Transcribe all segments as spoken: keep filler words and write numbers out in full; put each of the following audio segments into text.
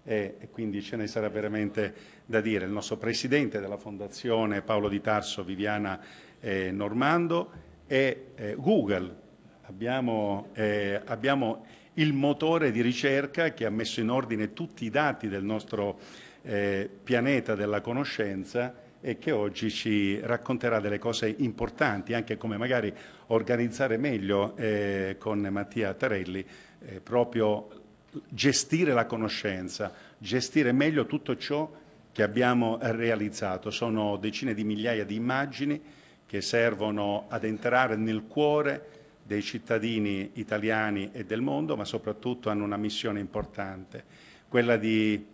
e, e quindi ce ne sarà veramente da dire. Il nostro presidente della Fondazione Paolo di Tarso, Viviana eh, Normando, e eh, Google. Abbiamo, eh, abbiamo il motore di ricerca che ha messo in ordine tutti i dati del nostro eh, pianeta della conoscenza e che oggi ci racconterà delle cose importanti, anche come magari organizzare meglio eh, con Mattia Tarelli, eh, proprio gestire la conoscenza, gestire meglio tutto ciò che abbiamo realizzato. Sono decine di migliaia di immagini che servono ad entrare nel cuore dei cittadini italiani e del mondo, ma soprattutto hanno una missione importante, quella di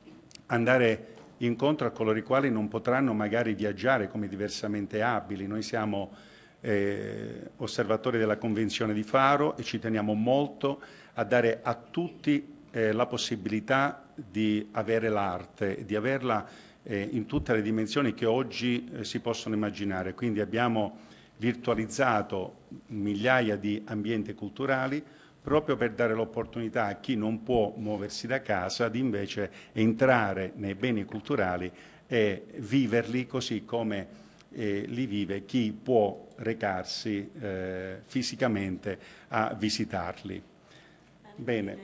andare incontro a coloro i quali non potranno magari viaggiare come diversamente abili. Noi siamo eh, osservatori della Convenzione di Faro e ci teniamo molto a dare a tutti eh, la possibilità di avere l'arte, di averla eh, in tutte le dimensioni che oggi eh, si possono immaginare. Quindi abbiamo virtualizzato migliaia di ambienti culturali proprio per dare l'opportunità a chi non può muoversi da casa di invece entrare nei beni culturali e viverli così come eh, li vive chi può recarsi eh, fisicamente a visitarli. Bene.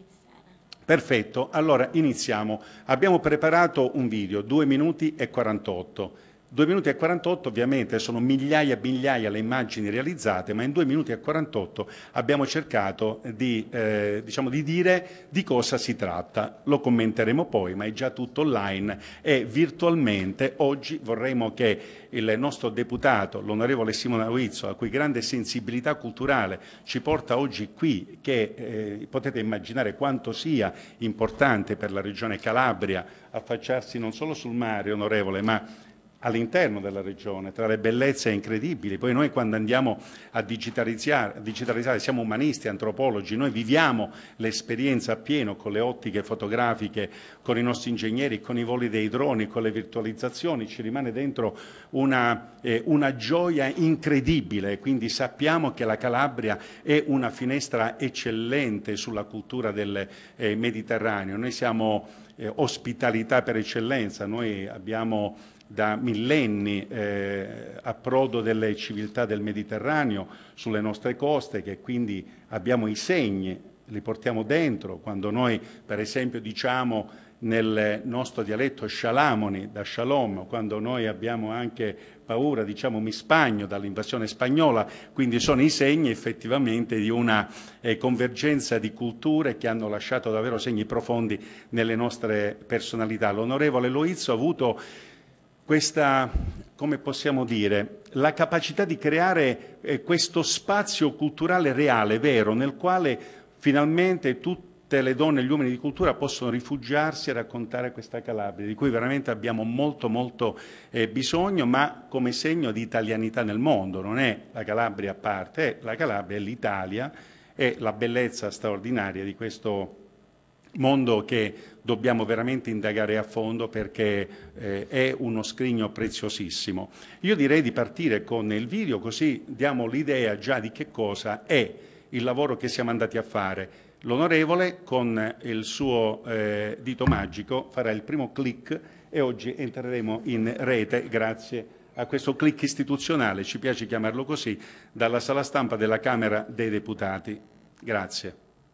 Perfetto, allora iniziamo. Abbiamo preparato un video, due minuti e quarantotto. due minuti e quarantotto ovviamente sono migliaia e migliaia le immagini realizzate, ma in due minuti e quarantotto abbiamo cercato di, eh, diciamo, di dire di cosa si tratta. Lo commenteremo poi, ma è già tutto online e virtualmente oggi vorremmo che il nostro deputato, l'onorevole Simona Loizzo, a cui grande sensibilità culturale ci porta oggi qui, che eh, potete immaginare quanto sia importante per la Regione Calabria affacciarsi non solo sul mare, onorevole, ma all'interno della regione, tra le bellezze incredibili. Poi noi quando andiamo a digitalizzare, a digitalizzare siamo umanisti, antropologi, noi viviamo l'esperienza appieno con le ottiche fotografiche, con i nostri ingegneri, con i voli dei droni, con le virtualizzazioni, ci rimane dentro una, eh, una gioia incredibile, quindi sappiamo che la Calabria è una finestra eccellente sulla cultura del eh, Mediterraneo. Noi siamo eh, ospitalità per eccellenza, noi abbiamo da millenni eh, approdo delle civiltà del Mediterraneo sulle nostre coste, che quindi abbiamo i segni, li portiamo dentro. Quando noi per esempio diciamo nel nostro dialetto scialamoni, da shalom, quando noi abbiamo anche paura diciamo mi spagno dall'invasione spagnola, quindi sono i segni effettivamente di una eh, convergenza di culture che hanno lasciato davvero segni profondi nelle nostre personalità. L'onorevole Loizzo ha avuto questa, come possiamo dire, la capacità di creare eh, questo spazio culturale reale, vero, nel quale finalmente tutte le donne e gli uomini di cultura possono rifugiarsi e raccontare questa Calabria, di cui veramente abbiamo molto molto eh, bisogno, ma come segno di italianità nel mondo. Non è la Calabria a parte, è la Calabria, è l'Italia, è la bellezza straordinaria di questo mondo che dobbiamo veramente indagare a fondo, perché eh, è uno scrigno preziosissimo. Io direi di partire con il video, così diamo l'idea già di che cosa è il lavoro che siamo andati a fare. L'onorevole con il suo eh, dito magico farà il primo click e oggi entreremo in rete grazie a questo click istituzionale, ci piace chiamarlo così, dalla sala stampa della Camera dei Deputati. Grazie.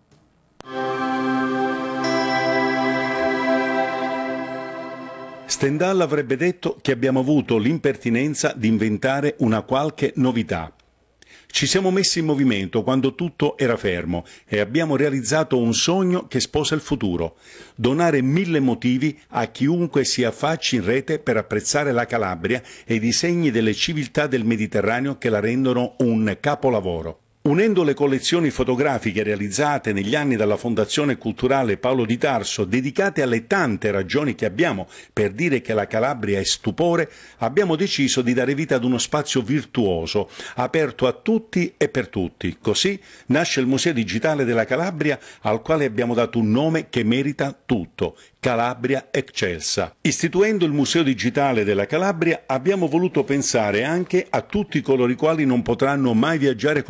Stendhal avrebbe detto che abbiamo avuto l'impertinenza di inventare una qualche novità. Ci siamo messi in movimento quando tutto era fermo e abbiamo realizzato un sogno che sposa il futuro: donare mille motivi a chiunque si affacci in rete per apprezzare la Calabria e i disegni delle civiltà del Mediterraneo che la rendono un capolavoro. Unendo le collezioni fotografiche realizzate negli anni dalla Fondazione Culturale Paolo di Tarso, dedicate alle tante ragioni che abbiamo per dire che la Calabria è stupore, abbiamo deciso di dare vita ad uno spazio virtuoso, aperto a tutti e per tutti. Così nasce il Museo Digitale della Calabria, al quale abbiamo dato un nome che merita tutto: Calabria Eccelsa. Istituendo il Museo Digitale della Calabria abbiamo voluto pensare anche a tutti coloro i quali non potranno mai viaggiare come vorrebbero,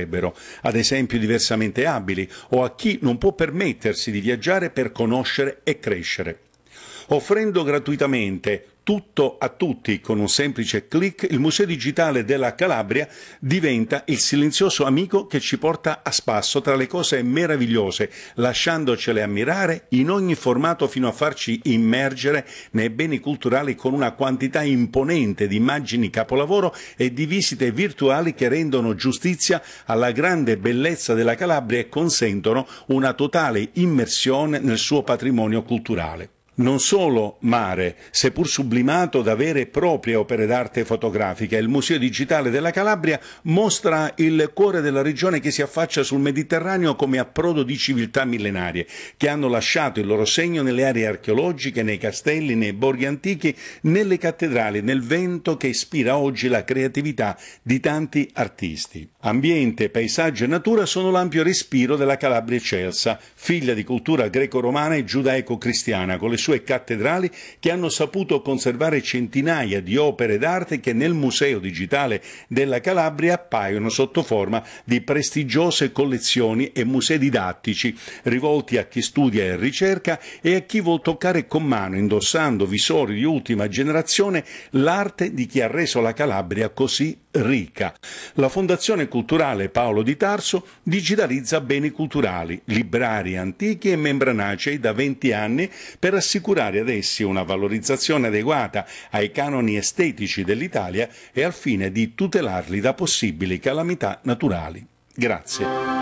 vorrebbero, ad esempio diversamente abili, o a chi non può permettersi di viaggiare per conoscere e crescere. Offrendo gratuitamente tutto a tutti con un semplice clic, il Museo Digitale della Calabria diventa il silenzioso amico che ci porta a spasso tra le cose meravigliose, lasciandocele ammirare in ogni formato fino a farci immergere nei beni culturali con una quantità imponente di immagini capolavoro e di visite virtuali che rendono giustizia alla grande bellezza della Calabria e consentono una totale immersione nel suo patrimonio culturale. Non solo mare, seppur sublimato da vere e proprie opere d'arte fotografiche, il Museo Digitale della Calabria mostra il cuore della regione che si affaccia sul Mediterraneo come approdo di civiltà millenarie, che hanno lasciato il loro segno nelle aree archeologiche, nei castelli, nei borghi antichi, nelle cattedrali, nel vento che ispira oggi la creatività di tanti artisti. Ambiente, paesaggio e natura sono l'ampio respiro della Calabria eccelsa, figlia di cultura greco-romana e giudaico-cristiana, con le sue cattedrali che hanno saputo conservare centinaia di opere d'arte che nel Museo Digitale della Calabria appaiono sotto forma di prestigiose collezioni e musei didattici, rivolti a chi studia e ricerca e a chi vuol toccare con mano, indossando visori di ultima generazione, l'arte di chi ha reso la Calabria così ricca. La Fondazione Culturale Paolo di Tarso digitalizza beni culturali, librari antichi e membranacei da venti anni per assicurare ad essi una valorizzazione adeguata ai canoni estetici dell'Italia e al fine di tutelarli da possibili calamità naturali. Grazie.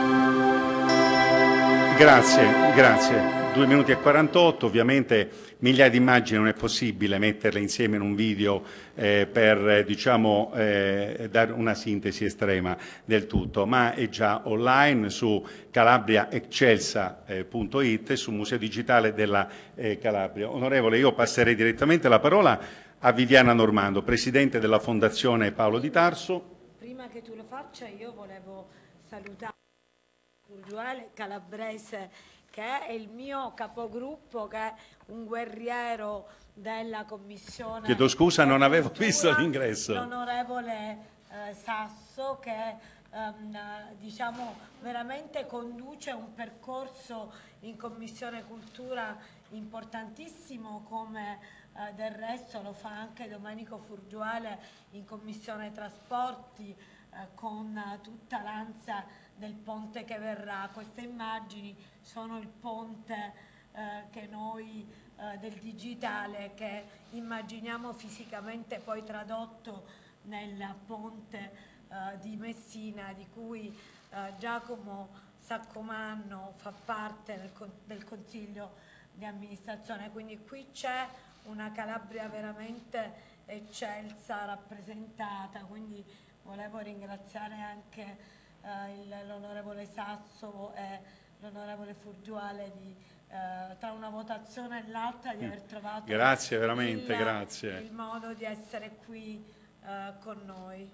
Grazie, grazie. due minuti e quarantotto, ovviamente migliaia di immagini non è possibile metterle insieme in un video eh, per eh, diciamo, eh, dare una sintesi estrema del tutto, ma è già online su calabria excelsa punto it e sul Museo Digitale della eh, Calabria. Onorevole, io passerei direttamente la parola a Viviana Normando, Presidente della Fondazione Paolo di Tarso. Prima che tu lo faccia io volevo salutare Furgiuale Calabrese, che è il mio capogruppo, che è un guerriero della Commissione. Chiedo scusa, non avevo Cultura, visto l'ingresso. L'onorevole eh, Sasso, che ehm, diciamo veramente conduce un percorso in Commissione Cultura importantissimo, come eh, del resto lo fa anche Domenico Furgiuale in Commissione Trasporti, eh, con eh, tutta l'ansia del ponte che verrà. Queste immagini sono il ponte eh, che noi eh, del digitale, che immaginiamo fisicamente poi tradotto nel ponte eh, di Messina, di cui eh, Giacomo Saccomanno fa parte del, del Consiglio di amministrazione. Quindi qui c'è una Calabria veramente eccelsa, rappresentata, quindi volevo ringraziare anche eh, l'onorevole Sasso e l'onorevole Furgiuale di, eh, tra una votazione e l'altra, di aver trovato grazie, veramente, il, grazie. il modo di essere qui eh, con noi.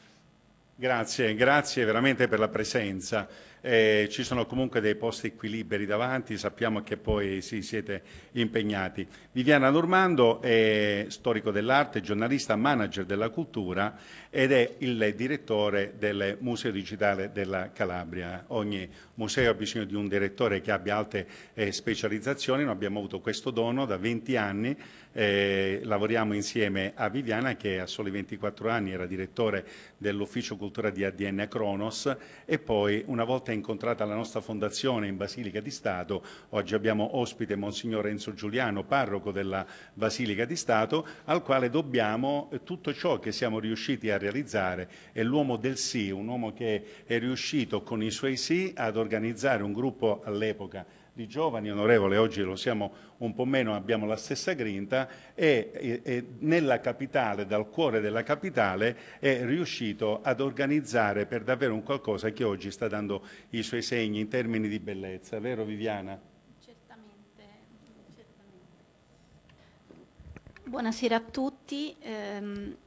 Grazie, grazie veramente per la presenza. Eh, ci sono comunque dei posti qui liberi davanti, sappiamo che poi sì, siete impegnati. Viviana Normando è storico dell'arte, giornalista, manager della cultura ed è il direttore del Museo Digitale della Calabria. Ogni museo ha bisogno di un direttore che abbia alte eh, specializzazioni, noi abbiamo avuto questo dono da venti anni, eh, lavoriamo insieme a Viviana che a soli ventiquattro anni era direttore dell'Ufficio Cultura di A D N Cronos e poi una volta incontrata la nostra fondazione in Basilica di Stato, oggi abbiamo ospite Monsignor Enzo Giuliano, parroco della Basilica di Stato, al quale dobbiamo tutto ciò che siamo riusciti a realizzare. È l'uomo del sì, un uomo che è riuscito con i suoi sì ad organizzare un gruppo all'epoca di giovani, onorevole, oggi lo siamo un po' meno, abbiamo la stessa grinta, e, e, e nella capitale, dal cuore della capitale, è riuscito ad organizzare per davvero un qualcosa che oggi sta dando i suoi segni in termini di bellezza, vero Viviana? Certamente, certamente. Buonasera a tutti. Ehm,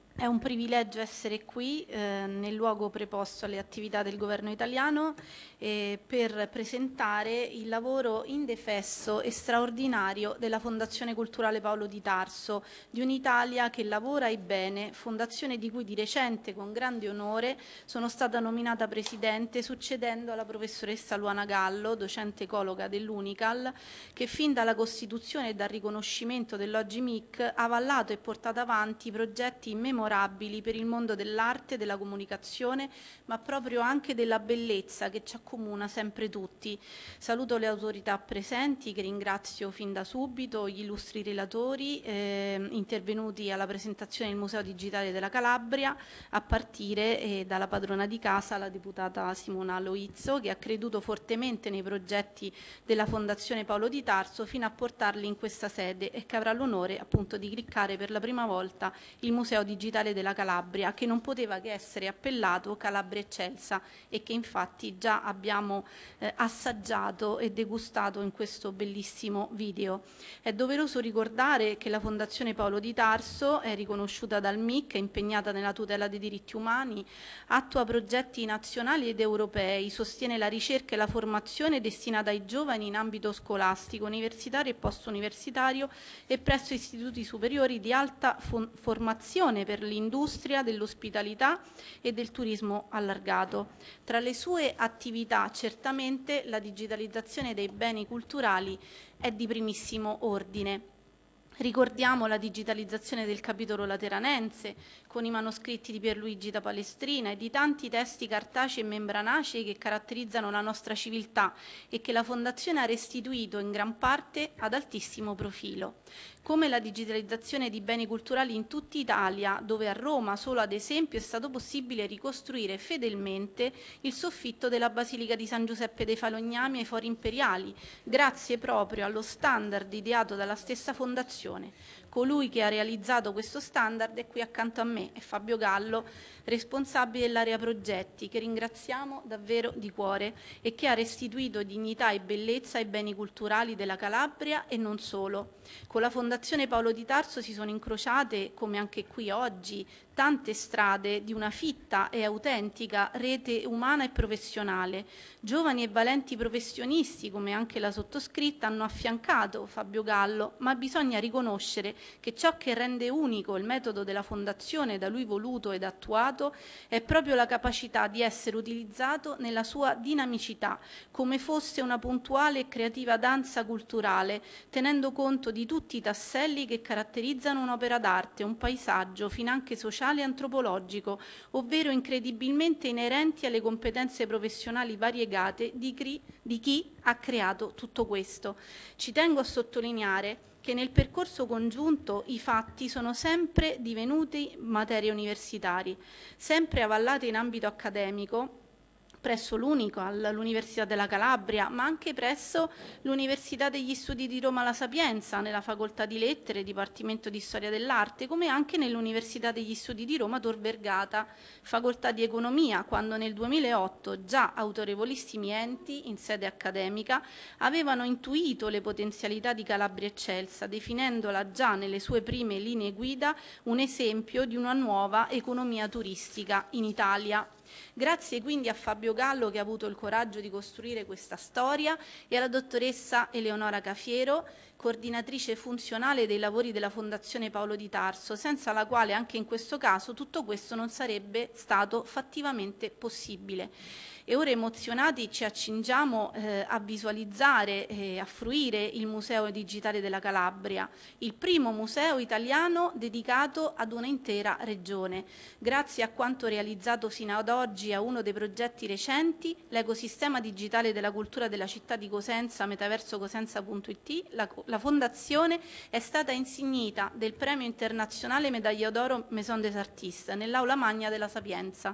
È un privilegio essere qui eh, nel luogo preposto alle attività del governo italiano eh, per presentare il lavoro indefesso e straordinario della Fondazione Culturale Paolo di Tarso, di un'Italia che lavora e bene, fondazione di cui di recente con grande onore sono stata nominata presidente succedendo alla professoressa Luana Gallo, docente ecologa dell'Unical, che fin dalla costituzione e dal riconoscimento dell'Oggi M I C ha avallato e portato avanti progetti immemorabili per il mondo dell'arte, della comunicazione, ma proprio anche della bellezza che ci accomuna sempre tutti. Saluto le autorità presenti, che ringrazio fin da subito, gli illustri relatori eh, intervenuti alla presentazione del Museo Digitale della Calabria, a partire eh, dalla padrona di casa, la deputata Simona Loizzo, che ha creduto fortemente nei progetti della Fondazione Paolo di Tarso fino a portarli in questa sede e che avrà l'onore appunto di cliccare per la prima volta il Museo Digitale della Calabria, che non poteva che essere appellato Calabria Eccelsa e che infatti già abbiamo eh, assaggiato e degustato in questo bellissimo video. È doveroso ricordare che la Fondazione Paolo di Tarso è riconosciuta dal M I C, è impegnata nella tutela dei diritti umani, attua progetti nazionali ed europei, sostiene la ricerca e la formazione destinata ai giovani in ambito scolastico, universitario e post-universitario e presso istituti superiori di alta formazione per l'industria dell'ospitalità e del turismo allargato. Tra le sue attività certamente la digitalizzazione dei beni culturali è di primissimo ordine. Ricordiamo la digitalizzazione del capitolo lateranense con i manoscritti di Pierluigi da Palestrina e di tanti testi cartacei e membranacei che caratterizzano la nostra civiltà e che la Fondazione ha restituito in gran parte ad altissimo profilo. Come la digitalizzazione di beni culturali in tutta Italia, dove a Roma solo ad esempio è stato possibile ricostruire fedelmente il soffitto della Basilica di San Giuseppe dei Falegnami ai Fori Imperiali, grazie proprio allo standard ideato dalla stessa Fondazione. Colui che ha realizzato questo standard è qui accanto a me, è Fabio Gallo, responsabile dell'area progetti, che ringraziamo davvero di cuore e che ha restituito dignità e bellezza ai beni culturali della Calabria e non solo. Con la Fondazione Paolo di Tarso si sono incrociate, come anche qui oggi, tante strade di una fitta e autentica rete umana e professionale. Giovani e valenti professionisti, come anche la sottoscritta, hanno affiancato Fabio Gallo, ma bisogna riconoscere che ciò che rende unico il metodo della Fondazione da lui voluto ed attuato è proprio la capacità di essere utilizzato nella sua dinamicità, come fosse una puntuale e creativa danza culturale, tenendo conto di tutti i tasselli che caratterizzano un'opera d'arte, un paesaggio, finanche sociale e antropologico, ovvero incredibilmente inerenti alle competenze professionali variegate di chi, di chi ha creato tutto questo. Ci tengo a sottolineare che nel percorso congiunto i fatti sono sempre divenuti materie universitarie, sempre avallate in ambito accademico, presso l'Unical, l'Università della Calabria, ma anche presso l'Università degli Studi di Roma La Sapienza, nella Facoltà di Lettere, Dipartimento di Storia dell'Arte, come anche nell'Università degli Studi di Roma Tor Vergata, Facoltà di Economia, quando nel duemilaotto già autorevolissimi enti in sede accademica avevano intuito le potenzialità di Calabria Eccelsa, definendola già nelle sue prime linee guida un esempio di una nuova economia turistica in Italia. Grazie quindi a Fabio Gallo, che ha avuto il coraggio di costruire questa storia, e alla dottoressa Eleonora Cafiero, coordinatrice funzionale dei lavori della Fondazione Paolo di Tarso, senza la quale anche in questo caso tutto questo non sarebbe stato fattivamente possibile. E ora emozionati ci accingiamo eh, a visualizzare e a fruire il Museo Digitale della Calabria, il primo museo italiano dedicato ad un'intera regione. Grazie a quanto realizzato sino ad oggi a uno dei progetti recenti, l'ecosistema digitale della cultura della città di Cosenza, metaverso cosenza punto it, la, la Fondazione è stata insignita del premio internazionale Medaglia d'Oro Maison des Artistes nell'Aula Magna della Sapienza.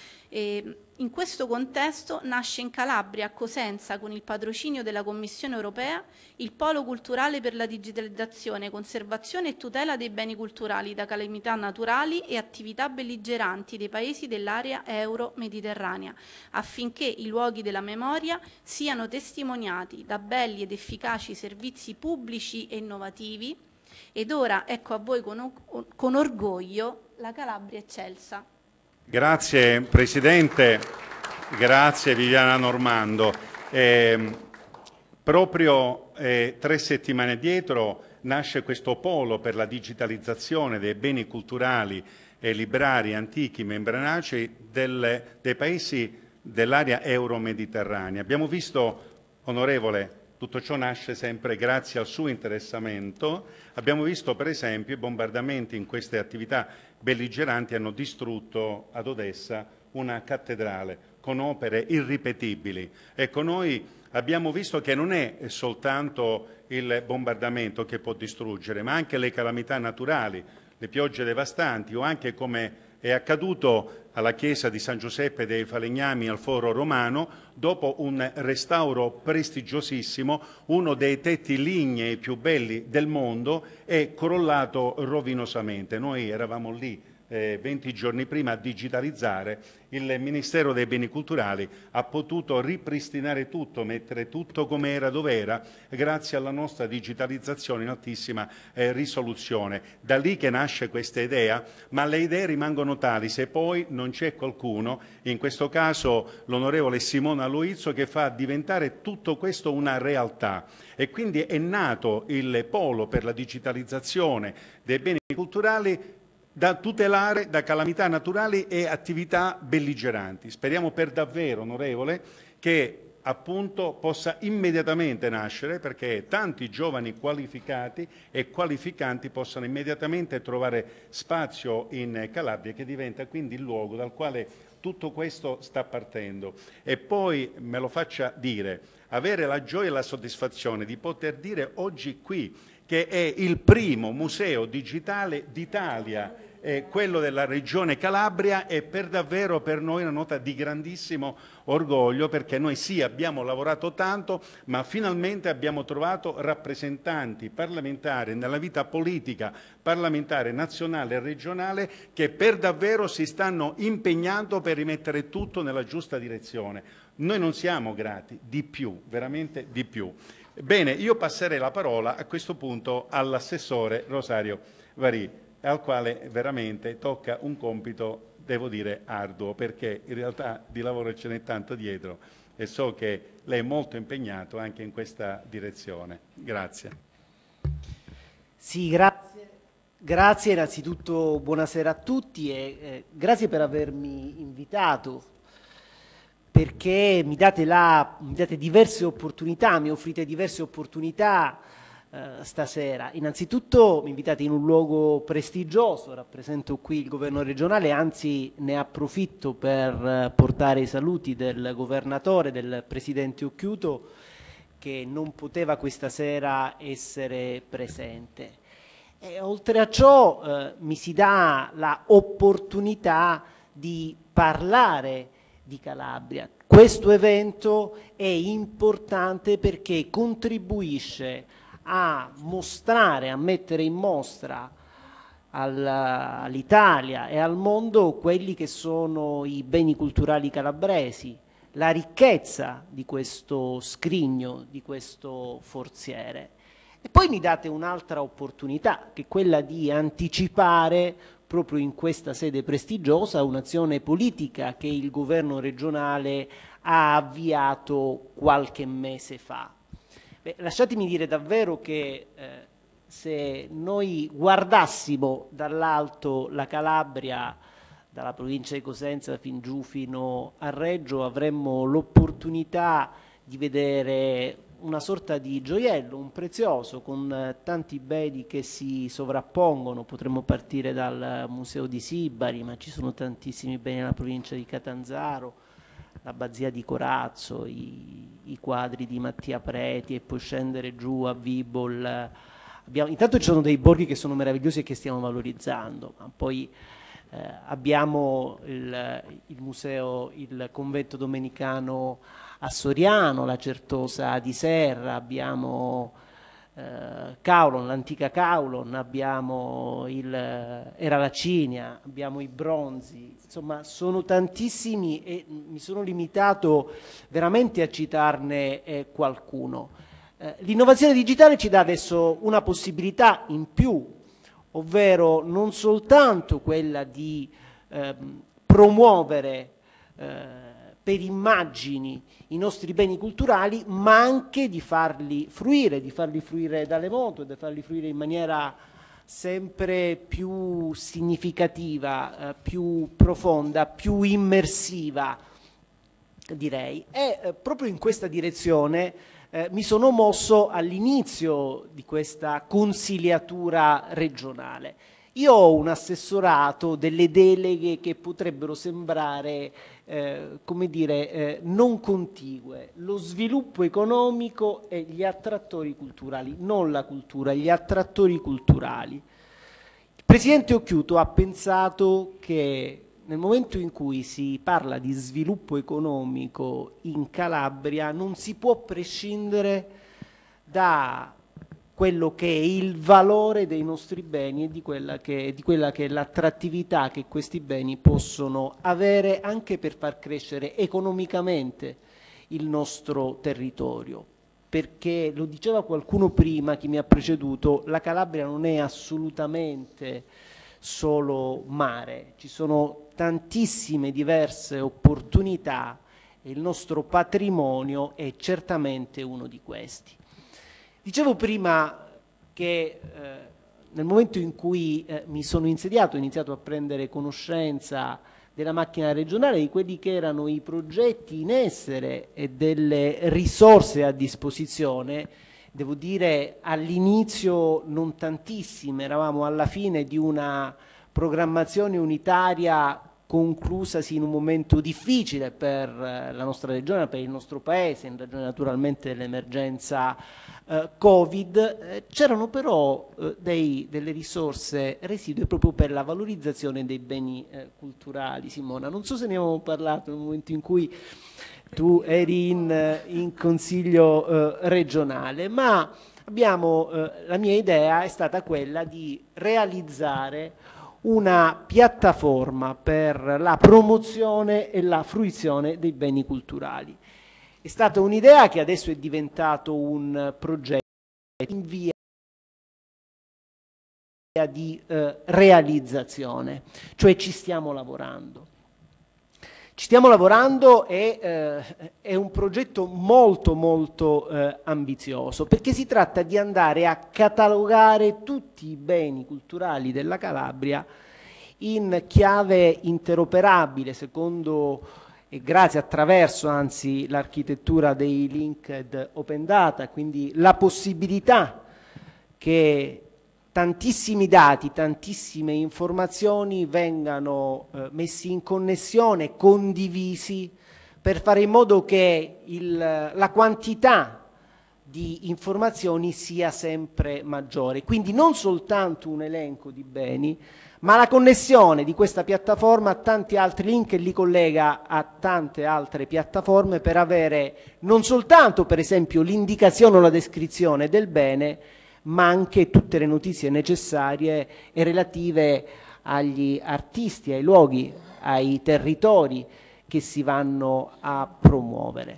E in questo contesto nasce in Calabria, a Cosenza, con il patrocinio della Commissione europea, il Polo Culturale per la Digitalizzazione, Conservazione e Tutela dei Beni Culturali da calamità naturali e attività belligeranti dei paesi dell'area euro-mediterranea, affinché i luoghi della memoria siano testimoniati da belli ed efficaci servizi pubblici e innovativi. Ed ora ecco a voi con, con orgoglio la Calabria eccelsa. Grazie Presidente, grazie Viviana Normando. Eh, proprio eh, tre settimane addietro nasce questo polo per la digitalizzazione dei beni culturali e librari antichi membranacei del, dei paesi dell'area euro-mediterranea. Abbiamo visto, onorevole, tutto ciò nasce sempre grazie al suo interessamento. Abbiamo visto per esempio i bombardamenti in queste attività belligeranti hanno distrutto ad Odessa una cattedrale con opere irripetibili. Ecco, noi abbiamo visto che non è soltanto il bombardamento che può distruggere, ma anche le calamità naturali, le piogge devastanti o anche, come è accaduto alla chiesa di San Giuseppe dei Falegnami al Foro Romano, dopo un restauro prestigiosissimo, uno dei tetti lignei più belli del mondo è crollato rovinosamente. Noi eravamo lì eh, venti giorni prima a digitalizzare, il Ministero dei Beni Culturali ha potuto ripristinare tutto, mettere tutto come era dove era, grazie alla nostra digitalizzazione in altissima eh, risoluzione. Da lì che nasce questa idea, ma le idee rimangono tali se poi non c'è qualcuno, in questo caso l'onorevole Simona Loizzo, che fa diventare tutto questo una realtà. E quindi è nato il polo per la digitalizzazione dei beni culturali da tutelare da calamità naturali e attività belligeranti. Speriamo per davvero, onorevole, che appunto possa immediatamente nascere, perché tanti giovani qualificati e qualificanti possano immediatamente trovare spazio in Calabria, che diventa quindi il luogo dal quale tutto questo sta partendo. E poi me lo faccia dire, avere la gioia e la soddisfazione di poter dire oggi qui che è il primo museo digitale d'Italia, eh, quello della Regione Calabria, è per davvero per noi una nota di grandissimo orgoglio, perché noi sì abbiamo lavorato tanto, ma finalmente abbiamo trovato rappresentanti parlamentari nella vita politica parlamentare nazionale e regionale che per davvero si stanno impegnando per rimettere tutto nella giusta direzione. Noi non siamo grati, di più, veramente di più. Bene, io passerei la parola a questo punto all'assessore Rosario Varì, al quale veramente tocca un compito, devo dire, arduo, perché in realtà di lavoro ce n'è tanto dietro e so che lei è molto impegnato anche in questa direzione. Grazie. Sì, grazie. Grazie, innanzitutto buonasera a tutti e eh, grazie per avermi invitato, perché mi date, la, mi date diverse opportunità, mi offrite diverse opportunità eh, stasera. Innanzitutto mi invitate in un luogo prestigioso, rappresento qui il governo regionale, anzi ne approfitto per eh, portare i saluti del governatore, del presidente Occhiuto, che non poteva questa sera essere presente. E oltre a ciò eh, mi si dà l'opportunità di parlare di Calabria. Questo evento è importante perché contribuisce a mostrare, a mettere in mostra all'Italia e al mondo quelli che sono i beni culturali calabresi, la ricchezza di questo scrigno, di questo forziere. E poi mi date un'altra opportunità, che è quella di anticipare proprio in questa sede prestigiosa un'azione politica che il governo regionale ha avviato qualche mese fa. Beh, lasciatemi dire davvero che eh, se noi guardassimo dall'alto la Calabria, dalla provincia di Cosenza fin giù fino a Reggio, avremmo l'opportunità di vedere una sorta di gioiello, un prezioso, con eh, tanti beni che si sovrappongono. Potremmo partire dal Museo di Sibari, ma ci sono tantissimi beni nella provincia di Catanzaro, l'abbazia di Corazzo, i, i quadri di Mattia Preti, e poi scendere giù a Vibol. Abbiamo, intanto ci sono dei borghi che sono meravigliosi e che stiamo valorizzando, ma poi eh, abbiamo il, il museo, il convento domenicano a Soriano, la Certosa di Serra, abbiamo eh, Caulon, l'antica Caulon, abbiamo il, era la Cinia, abbiamo i bronzi, insomma sono tantissimi e mi sono limitato veramente a citarne eh, qualcuno. Eh, l'innovazione digitale ci dà adesso una possibilità in più, ovvero non soltanto quella di eh, promuovere eh, per immagini i nostri beni culturali, ma anche di farli fruire, di farli fruire dalle moto, di farli fruire in maniera sempre più significativa, eh, più profonda, più immersiva, direi. E eh, proprio in questa direzione eh, mi sono mosso all'inizio di questa consigliatura regionale. Io ho un assessorato, delle deleghe che potrebbero sembrare, eh, come dire, eh, non contigue. Lo sviluppo economico e gli attrattori culturali, non la cultura, gli attrattori culturali. Il Presidente Occhiuto ha pensato che nel momento in cui si parla di sviluppo economico in Calabria non si può prescindere da quello che è il valore dei nostri beni e di quella che, di quella che è l'attrattività che questi beni possono avere anche per far crescere economicamente il nostro territorio. Perché, lo diceva qualcuno prima, chi mi ha preceduto, la Calabria non è assolutamente solo mare, ci sono tantissime diverse opportunità e il nostro patrimonio è certamente uno di questi. Dicevo prima che eh, nel momento in cui eh, mi sono insediato, ho iniziato a prendere conoscenza della macchina regionale, di quelli che erano i progetti in essere e delle risorse a disposizione. Devo dire all'inizio non tantissime, eravamo alla fine di una programmazione unitaria conclusasi in un momento difficile per la nostra regione, per il nostro paese, in ragione naturalmente dell'emergenza eh, Covid. Eh, c'erano però eh, dei, delle risorse residue proprio per la valorizzazione dei beni eh, culturali. Simona, non so se ne avevamo parlato nel momento in cui tu eri in, in consiglio eh, regionale, ma abbiamo, eh, la mia idea è stata quella di realizzare una piattaforma per la promozione e la fruizione dei beni culturali. È stata un'idea che adesso è diventato un progetto in via di eh, realizzazione, cioè ci stiamo lavorando. Ci stiamo lavorando e eh, è un progetto molto molto eh, ambizioso, perché si tratta di andare a catalogare tutti i beni culturali della Calabria in chiave interoperabile, secondo e grazie attraverso anzi l'architettura dei linked open data, quindi la possibilità che tantissimi dati, tantissime informazioni vengano eh, messi in connessione, condivisi, per fare in modo che il, la quantità di informazioni sia sempre maggiore. Quindi non soltanto un elenco di beni, ma la connessione di questa piattaforma a tanti altri link che li collega a tante altre piattaforme per avere non soltanto, per esempio, l'indicazione o la descrizione del bene, ma anche tutte le notizie necessarie e relative agli artisti, ai luoghi, ai territori che si vanno a promuovere.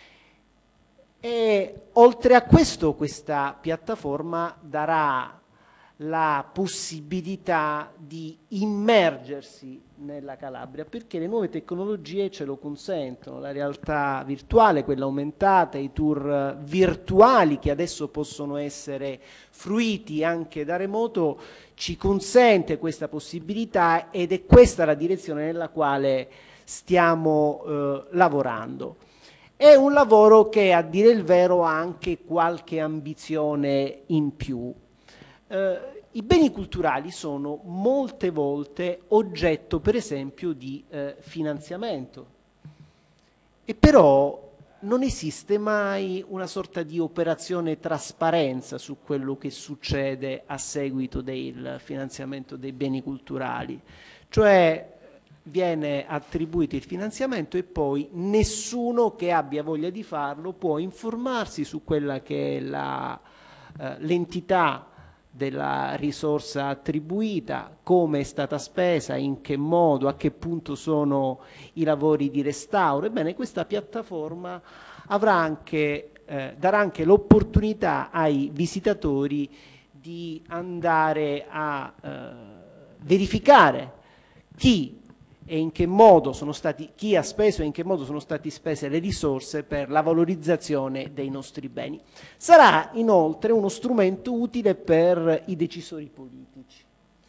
E oltre a questo, questa piattaforma darà la possibilità di immergersi nella Calabria, perché le nuove tecnologie ce lo consentono, la realtà virtuale, quella aumentata, i tour virtuali che adesso possono essere fruiti anche da remoto, ci consente questa possibilità ed è questa la direzione nella quale stiamo eh, lavorando. È un lavoro che, a dire il vero, ha anche qualche ambizione in più. Eh, I beni culturali sono molte volte oggetto, per esempio, di eh, finanziamento, e però non esiste mai una sorta di operazione trasparenza su quello che succede a seguito del finanziamento dei beni culturali, cioè viene attribuito il finanziamento e poi nessuno che abbia voglia di farlo può informarsi su quella che è la, eh, l'entità della risorsa attribuita, come è stata spesa, in che modo, a che punto sono i lavori di restauro. Ebbene, questa piattaforma avrà anche, eh, darà anche l'opportunità ai visitatori di di andare a eh, verificare chi e in che modo sono stati, chi ha speso e in che modo sono state spese le risorse per la valorizzazione dei nostri beni. Sarà inoltre uno strumento utile per i decisori politici.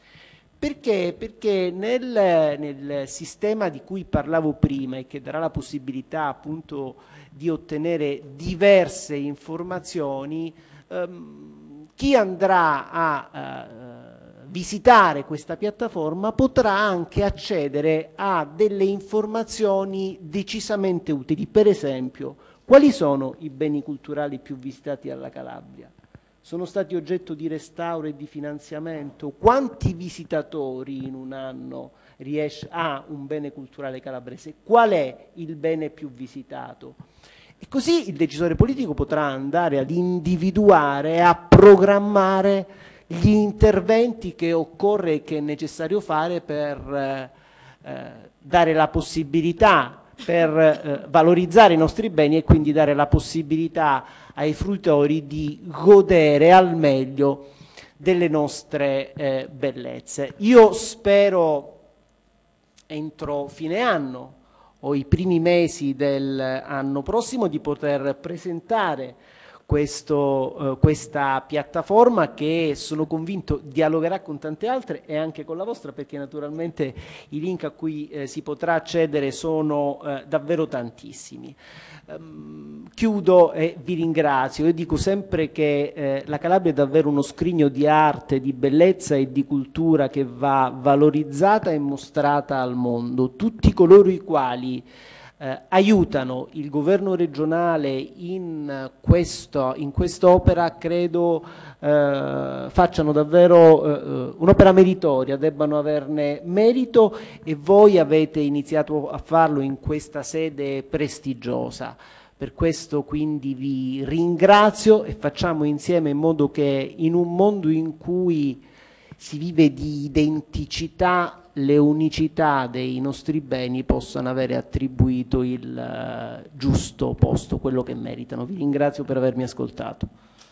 Perché? Perché nel, nel sistema di cui parlavo prima e che darà la possibilità appunto di ottenere diverse informazioni, ehm, chi andrà a eh, visitare questa piattaforma potrà anche accedere a delle informazioni decisamente utili. Per esempio, quali sono i beni culturali più visitati alla Calabria? Sono stati oggetto di restauro e di finanziamento? Quanti visitatori in un anno riesce, ha un bene culturale calabrese? Qual è il bene più visitato? E così il decisore politico potrà andare ad individuare e a programmare gli interventi che occorre e che è necessario fare per eh, eh, dare la possibilità, per eh, valorizzare i nostri beni e quindi dare la possibilità ai fruitori di godere al meglio delle nostre eh, bellezze. Io spero entro fine anno o i primi mesi dell'anno prossimo di poter presentare questo, eh, questa piattaforma che sono convinto dialogherà con tante altre e anche con la vostra, perché naturalmente i link a cui eh, si potrà accedere sono eh, davvero tantissimi. Um, chiudo e vi ringrazio. Io dico sempre che eh, la Calabria è davvero uno scrigno di arte, di bellezza e di cultura che va valorizzata e mostrata al mondo. Tutti coloro i quali eh, aiutano il governo regionale in, questo, in quest'opera credo eh, facciano davvero eh, un'opera meritoria, debbano averne merito, e voi avete iniziato a farlo in questa sede prestigiosa. Per questo quindi vi ringrazio e facciamo insieme in modo che in un mondo in cui si vive di identicità, le unicità dei nostri beni possano avere attribuito il uh, giusto posto, quello che meritano. Vi ringrazio per avermi ascoltato.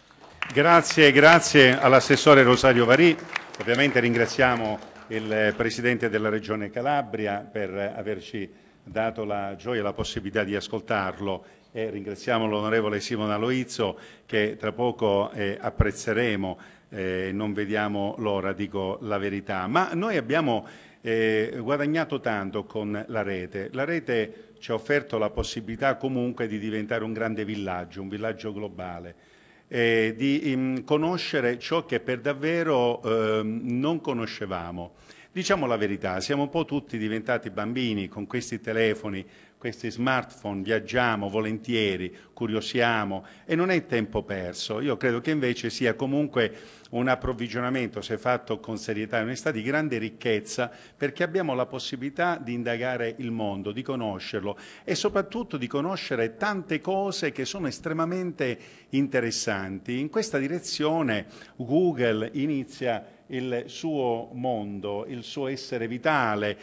Grazie, grazie all'assessore Rosario Varì. Ovviamente ringraziamo il Presidente della Regione Calabria per averci dato la gioia e la possibilità di ascoltarlo, e ringraziamo l'onorevole Simona Loizzo che tra poco eh, apprezzeremo, eh, non vediamo l'ora, dico la verità. Ma noi abbiamo eh, guadagnato tanto con la rete. La rete ci ha offerto la possibilità comunque di diventare un grande villaggio, un villaggio globale, eh, di um, conoscere ciò che per davvero eh, non conoscevamo. Diciamo la verità, siamo un po' tutti diventati bambini con questi telefoni, questi smartphone, viaggiamo volentieri, curiosiamo e non è tempo perso. Io credo che invece sia comunque un approvvigionamento, se fatto con serietà e onestà, di grande ricchezza, perché abbiamo la possibilità di indagare il mondo, di conoscerlo e soprattutto di conoscere tante cose che sono estremamente interessanti. In questa direzione Google inizia il suo mondo, il suo essere vitale,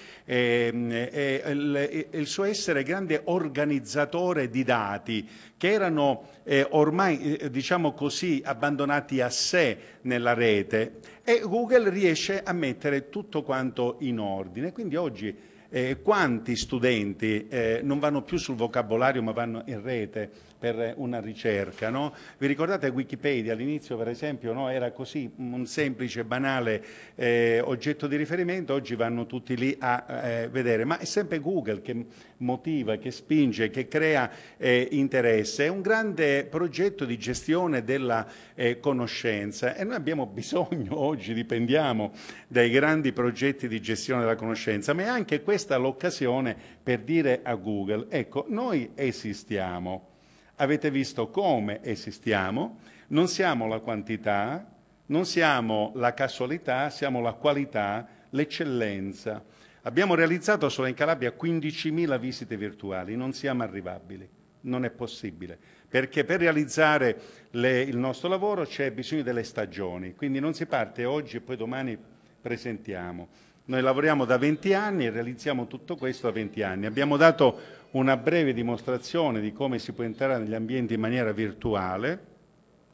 eh, eh, il, il suo essere grande organizzatore di dati che erano eh, ormai, eh, diciamo così, abbandonati a sé nella rete, e Google riesce a mettere tutto quanto in ordine. Quindi oggi eh, quanti studenti eh, non vanno più sul vocabolario ma vanno in rete per una ricerca, no? Vi ricordate Wikipedia all'inizio, per esempio, no? Era così un semplice, banale eh, oggetto di riferimento, oggi vanno tutti lì a eh, vedere, ma è sempre Google che motiva, che spinge, che crea eh, interesse. È un grande progetto di gestione della eh, conoscenza e noi abbiamo bisogno, oggi dipendiamo dai grandi progetti di gestione della conoscenza, ma è anche questa l'occasione per dire a Google, ecco, noi esistiamo. Avete visto come esistiamo, non siamo la quantità, non siamo la casualità, siamo la qualità, l'eccellenza. Abbiamo realizzato solo in Calabria quindicimila visite virtuali, non siamo arrivabili, non è possibile, perché per realizzare le, il nostro lavoro c'è bisogno delle stagioni, quindi non si parte oggi e poi domani presentiamo. Noi lavoriamo da venti anni e realizziamo tutto questo da venti anni. Abbiamo dato una breve dimostrazione di come si può entrare negli ambienti in maniera virtuale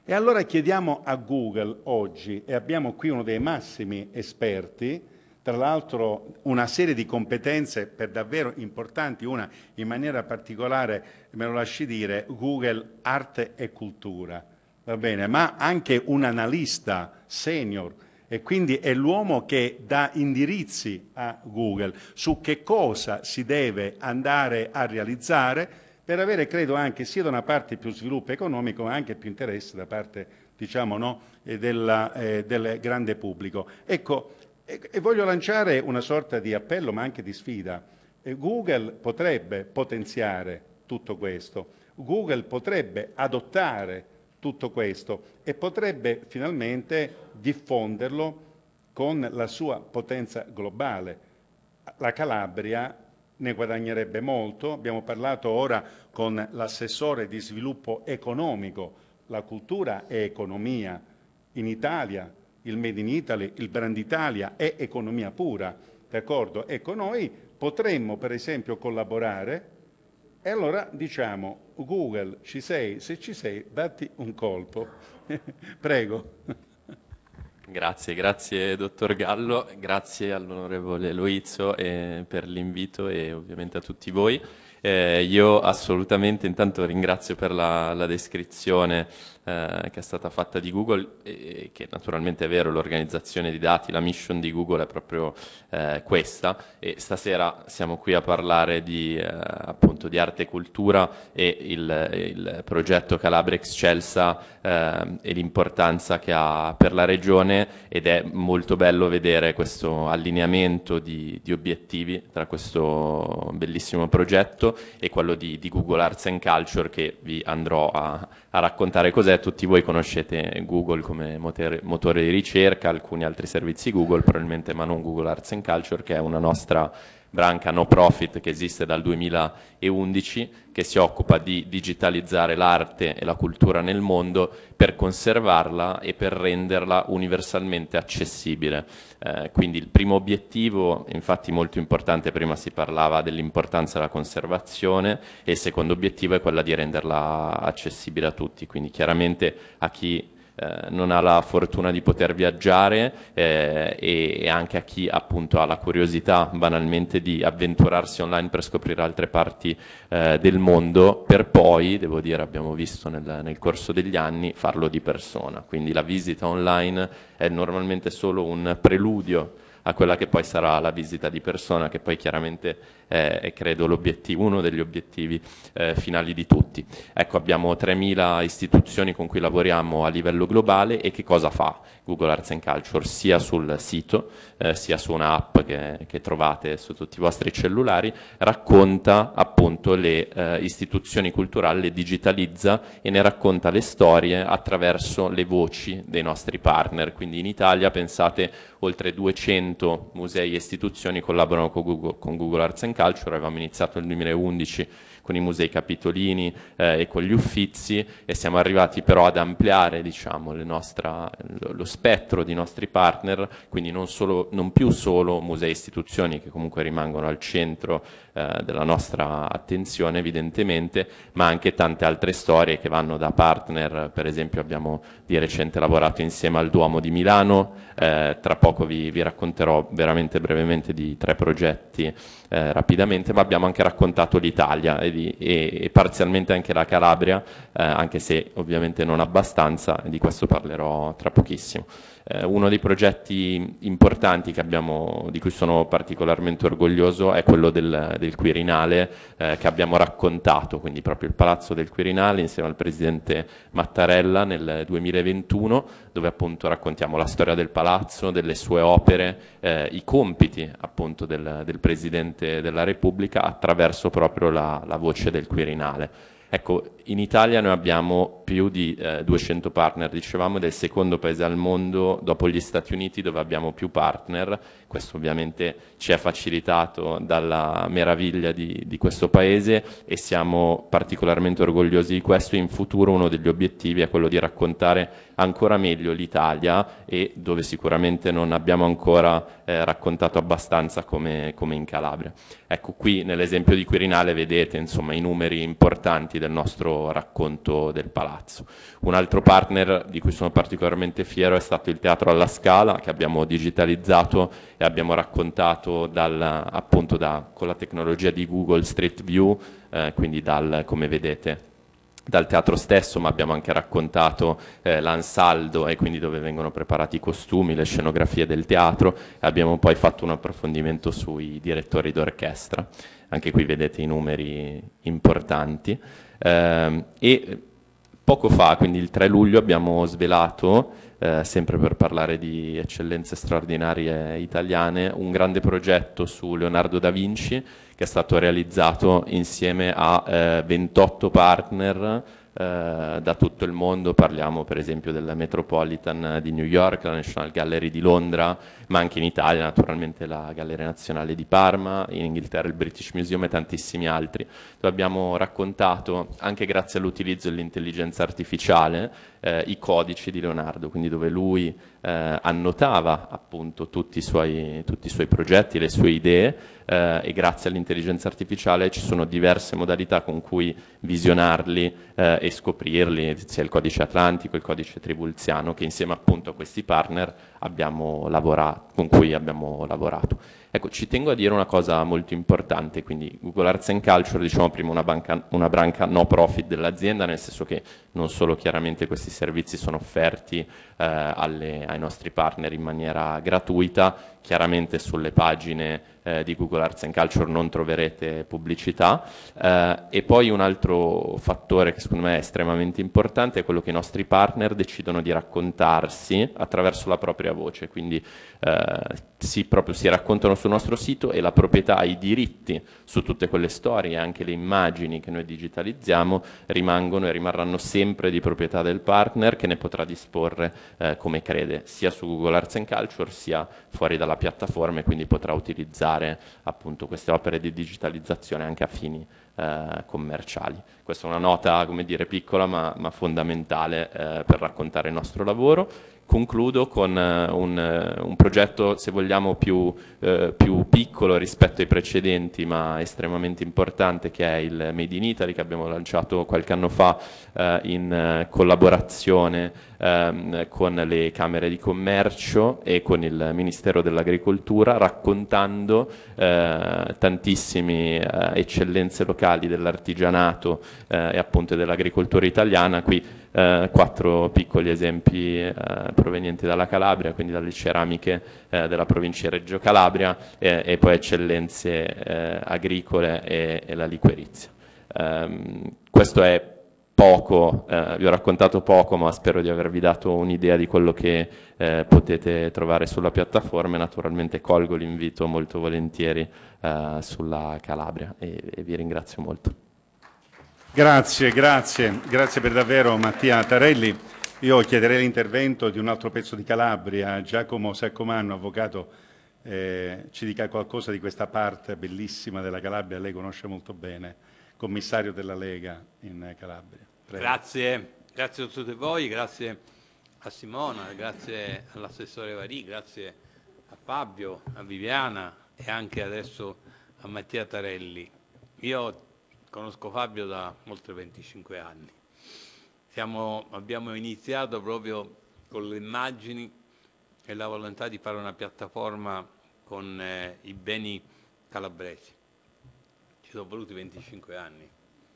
E allora chiediamo a Google oggi, e abbiamo qui uno dei massimi esperti, tra l'altro una serie di competenze per davvero importanti, una in maniera particolare, me lo lasci dire, Google Arte e Cultura, va bene, ma anche un analista senior, e quindi è l'uomo che dà indirizzi a Google su che cosa si deve andare a realizzare per avere, credo, anche sia da una parte più sviluppo economico ma anche più interesse da parte, diciamo, no, della, eh, del grande pubblico. Ecco, e, e voglio lanciare una sorta di appello ma anche di sfida. Eh, Google potrebbe potenziare tutto questo, Google potrebbe adottare tutto questo e potrebbe finalmente diffonderlo con la sua potenza globale. La Calabria ne guadagnerebbe molto, abbiamo parlato ora con l'assessore di sviluppo economico, la cultura è economia, in Italia il Made in Italy, il Brand Italia è economia pura, d'accordo? Ecco, noi potremmo per esempio collaborare e allora diciamo Google ci sei, se ci sei datti un colpo, prego. Grazie, grazie dottor Gallo, grazie all'onorevole Loizzo eh, per l'invito e ovviamente a tutti voi. Eh, io assolutamente intanto ringrazio per la, la descrizione eh, che è stata fatta di Google e che naturalmente è vero, l'organizzazione di dati, la mission di Google è proprio eh, questa, e stasera siamo qui a parlare di, eh, appunto, di arte e cultura e il, il progetto Calabria Excelsa eh, e l'importanza che ha per la regione, ed è molto bello vedere questo allineamento di, di obiettivi tra questo bellissimo progetto e quello di, di Google Arts and Culture, che vi andrò a, a raccontare cos'è. Tutti voi conoscete Google come motore, motore di ricerca, alcuni altri servizi Google probabilmente, ma non Google Arts and Culture, che è una nostra branca no profit che esiste dal duemilaundici, che si occupa di digitalizzare l'arte e la cultura nel mondo per conservarla e per renderla universalmente accessibile. Eh, quindi il primo obiettivo, infatti molto importante, prima si parlava dell'importanza della conservazione, e il secondo obiettivo è quella di renderla accessibile a tutti, quindi chiaramente a chi Eh, non ha la fortuna di poter viaggiare eh, e, e anche a chi appunto ha la curiosità banalmente di avventurarsi online per scoprire altre parti eh, del mondo, per poi, devo dire, abbiamo visto nel, nel corso degli anni, farlo di persona. Quindi la visita online è normalmente solo un preludio a quella che poi sarà la visita di persona, che poi chiaramente è, è credo l'obiettivo, uno degli obiettivi eh, finali di tutti. Ecco, abbiamo tremila istituzioni con cui lavoriamo a livello globale. E che cosa fa Google Arts and Culture? Sia sul sito, eh, sia su un'app che, che trovate su tutti i vostri cellulari, racconta appunto le eh, istituzioni culturali, le digitalizza e ne racconta le storie attraverso le voci dei nostri partner. Quindi in Italia, pensate, oltre duecento musei e istituzioni collaborano con Google, con Google Arts and Culture. Avevamo iniziato nel duemilaundici con i musei capitolini eh, e con gli Uffizi, e siamo arrivati però ad ampliare, diciamo, le nostra, lo, lo spettro di nostri partner, quindi non, solo, non più solo musei e istituzioni, che comunque rimangono al centro eh, della nostra attenzione evidentemente, ma anche tante altre storie che vanno da partner. Per esempio abbiamo di recente lavorato insieme al Duomo di Milano, eh, tra poco vi, vi racconterò veramente brevemente di tre progetti eh, rapidamente, ma abbiamo anche raccontato l'Italia e, di, e, e parzialmente anche la Calabria, eh, anche se ovviamente non abbastanza, e di questo parlerò tra pochissimo. Eh, uno dei progetti importanti che abbiamo, di cui sono particolarmente orgoglioso, è quello del, del Quirinale eh, che abbiamo raccontato, quindi proprio il Palazzo del Quirinale insieme al Presidente Mattarella nel duemilaventuno, dove appunto raccontiamo la storia del palazzo, delle sue opere, eh, i compiti appunto del, del Presidente della Repubblica attraverso proprio la, la voce del Quirinale. Ecco, in Italia noi abbiamo più di eh, duecento partner, dicevamo, ed è il secondo paese al mondo dopo gli Stati Uniti dove abbiamo più partner. Questo ovviamente ci è facilitato dalla meraviglia di, di questo paese, e siamo particolarmente orgogliosi di questo. In futuro uno degli obiettivi è quello di raccontare ancora meglio l'Italia, e dove sicuramente non abbiamo ancora eh, raccontato abbastanza come, come in Calabria. Ecco, qui nell'esempio di Quirinale vedete insomma i numeri importanti del nostro nostro racconto del palazzo. Un altro partner di cui sono particolarmente fiero è stato il Teatro alla Scala, che abbiamo digitalizzato e abbiamo raccontato dal, appunto da, con la tecnologia di Google Street View, eh, quindi dal, come vedete, dal teatro stesso, ma abbiamo anche raccontato eh, l'ansaldo e quindi dove vengono preparati i costumi, le scenografie del teatro, e abbiamo poi fatto un approfondimento sui direttori d'orchestra. Anche qui vedete i numeri importanti. Eh, e poco fa, quindi il tre luglio, abbiamo svelato, eh, sempre per parlare di eccellenze straordinarie italiane, un grande progetto su Leonardo da Vinci, che è stato realizzato insieme a eh, ventotto partner eh, da tutto il mondo. Parliamo per esempio della Metropolitan di New York, la National Gallery di Londra, ma anche in Italia naturalmente la Galleria Nazionale di Parma, in Inghilterra il British Museum e tantissimi altri, dove abbiamo raccontato, anche grazie all'utilizzo dell'intelligenza artificiale, eh, i codici di Leonardo, quindi dove lui eh, annotava appunto tutti i suoi, tutti i suoi progetti, le sue idee, eh, e grazie all'intelligenza artificiale ci sono diverse modalità con cui visionarli eh, e scoprirli, sia il codice atlantico, il codice tribulziano, che insieme appunto a questi partner abbiamo lavorato, con cui abbiamo lavorato. Ecco, ci tengo a dire una cosa molto importante, quindi Google Arts and Culture, diciamo prima una, banca, una branca no profit dell'azienda, nel senso che non solo chiaramente questi servizi sono offerti eh, alle, ai nostri partner in maniera gratuita, chiaramente sulle pagine eh, di Google Arts and Culture non troverete pubblicità, eh, e poi un altro fattore che secondo me è estremamente importante è quello che i nostri partner decidono di raccontarsi attraverso la propria voce, quindi eh, si, proprio, si raccontano sul nostro sito e la proprietà, i diritti su tutte quelle storie, anche le immagini che noi digitalizziamo, rimangono e rimarranno sempre di proprietà del partner, che ne potrà disporre eh, come crede, sia su Google Arts and Culture sia fuori dalla piattaforma, e quindi potrà utilizzare appunto queste opere di digitalizzazione anche a fini eh, commerciali. Questa è una nota, come dire, piccola ma, ma fondamentale eh, per raccontare il nostro lavoro. Concludo con uh, un, uh, un progetto, se vogliamo, più, uh, più piccolo rispetto ai precedenti, ma estremamente importante, che è il Made in Italy, che abbiamo lanciato qualche anno fa uh, in uh, collaborazione um, con le Camere di Commercio e con il Ministero dell'Agricoltura, raccontando uh, tantissime uh, eccellenze locali dell'artigianato uh, e appunto dell'agricoltura italiana. Qui Uh, quattro piccoli esempi uh, provenienti dalla Calabria, quindi dalle ceramiche uh, della provincia di Reggio Calabria, e, e poi eccellenze uh, agricole e, e la liquirizia. Um, questo è poco, uh, vi ho raccontato poco, ma spero di avervi dato un'idea di quello che uh, potete trovare sulla piattaforma, e naturalmente colgo l'invito molto volentieri uh, sulla Calabria, e, e vi ringrazio molto. Grazie, grazie, grazie per davvero Mattia Tarelli. Io chiederei l'intervento di un altro pezzo di Calabria. Giacomo Saccomanno, avvocato, eh, ci dica qualcosa di questa parte bellissima della Calabria, lei conosce molto bene, commissario della Lega in Calabria. Prego. Grazie, grazie a tutti voi, grazie a Simona, grazie all'assessore Varì, grazie a Fabio, a Viviana e anche adesso a Mattia Tarelli. Io conosco Fabio da oltre venticinque anni. Siamo, abbiamo iniziato proprio con le immagini e la volontà di fare una piattaforma con eh, i beni calabresi. Ci sono voluti venticinque anni.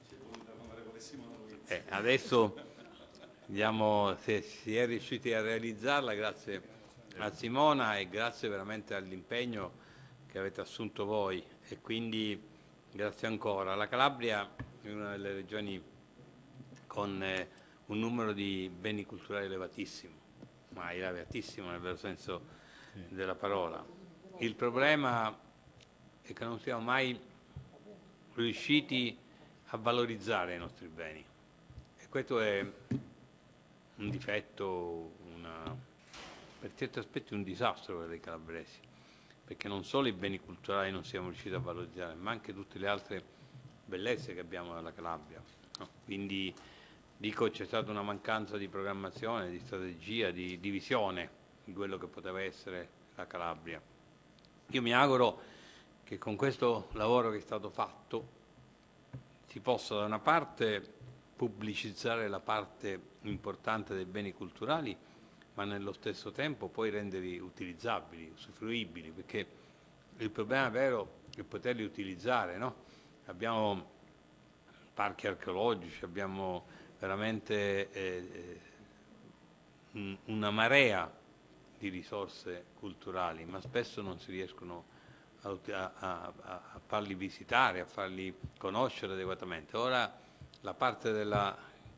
Eh, adesso vediamo se si è riusciti a realizzarla grazie a Simona e grazie veramente all'impegno che avete assunto voi, e quindi grazie ancora. La Calabria è una delle regioni con eh, un numero di beni culturali elevatissimo, ma elevatissimo nel vero senso sì. della parola. Il problema è che non siamo mai riusciti a valorizzare i nostri beni, e questo è un difetto, una, per certi aspetti un disastro per i calabresi, perché non solo i beni culturali non siamo riusciti a valorizzare, ma anche tutte le altre bellezze che abbiamo nella Calabria. No? Quindi dico, c'è stata una mancanza di programmazione, di strategia, di, di visione di quello che poteva essere la Calabria. Io mi auguro che con questo lavoro che è stato fatto si possa da una parte pubblicizzare la parte importante dei beni culturali, ma nello stesso tempo poi renderli utilizzabili, usufruibili, perché il problema vero è poterli utilizzare, no? Abbiamo parchi archeologici, abbiamo veramente eh, una marea di risorse culturali, ma spesso non si riescono a, a, a, a farli visitare, a farli conoscere adeguatamente. Ora la parte della,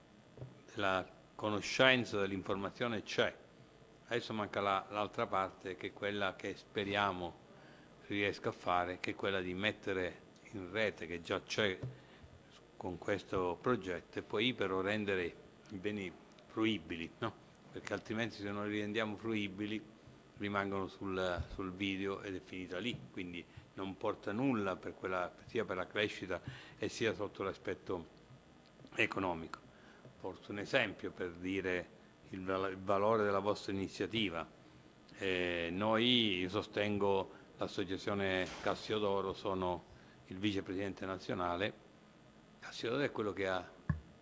della conoscenza, dell'informazione c'è, adesso manca la, l'altra parte, che è quella che speriamo si riesca a fare, che è quella di mettere in rete, che già c'è con questo progetto, e poi però rendere i beni fruibili, no? Perché altrimenti se non li rendiamo fruibili rimangono sul, sul video ed è finita lì, quindi non porta nulla per quella, sia per la crescita e sia sotto l'aspetto economico. Porto un esempio per dire il, il valore della vostra iniziativa. Eh, noi, io sostengo l'associazione Cassiodoro, sono il vicepresidente nazionale. Cassiodoro è quello che ha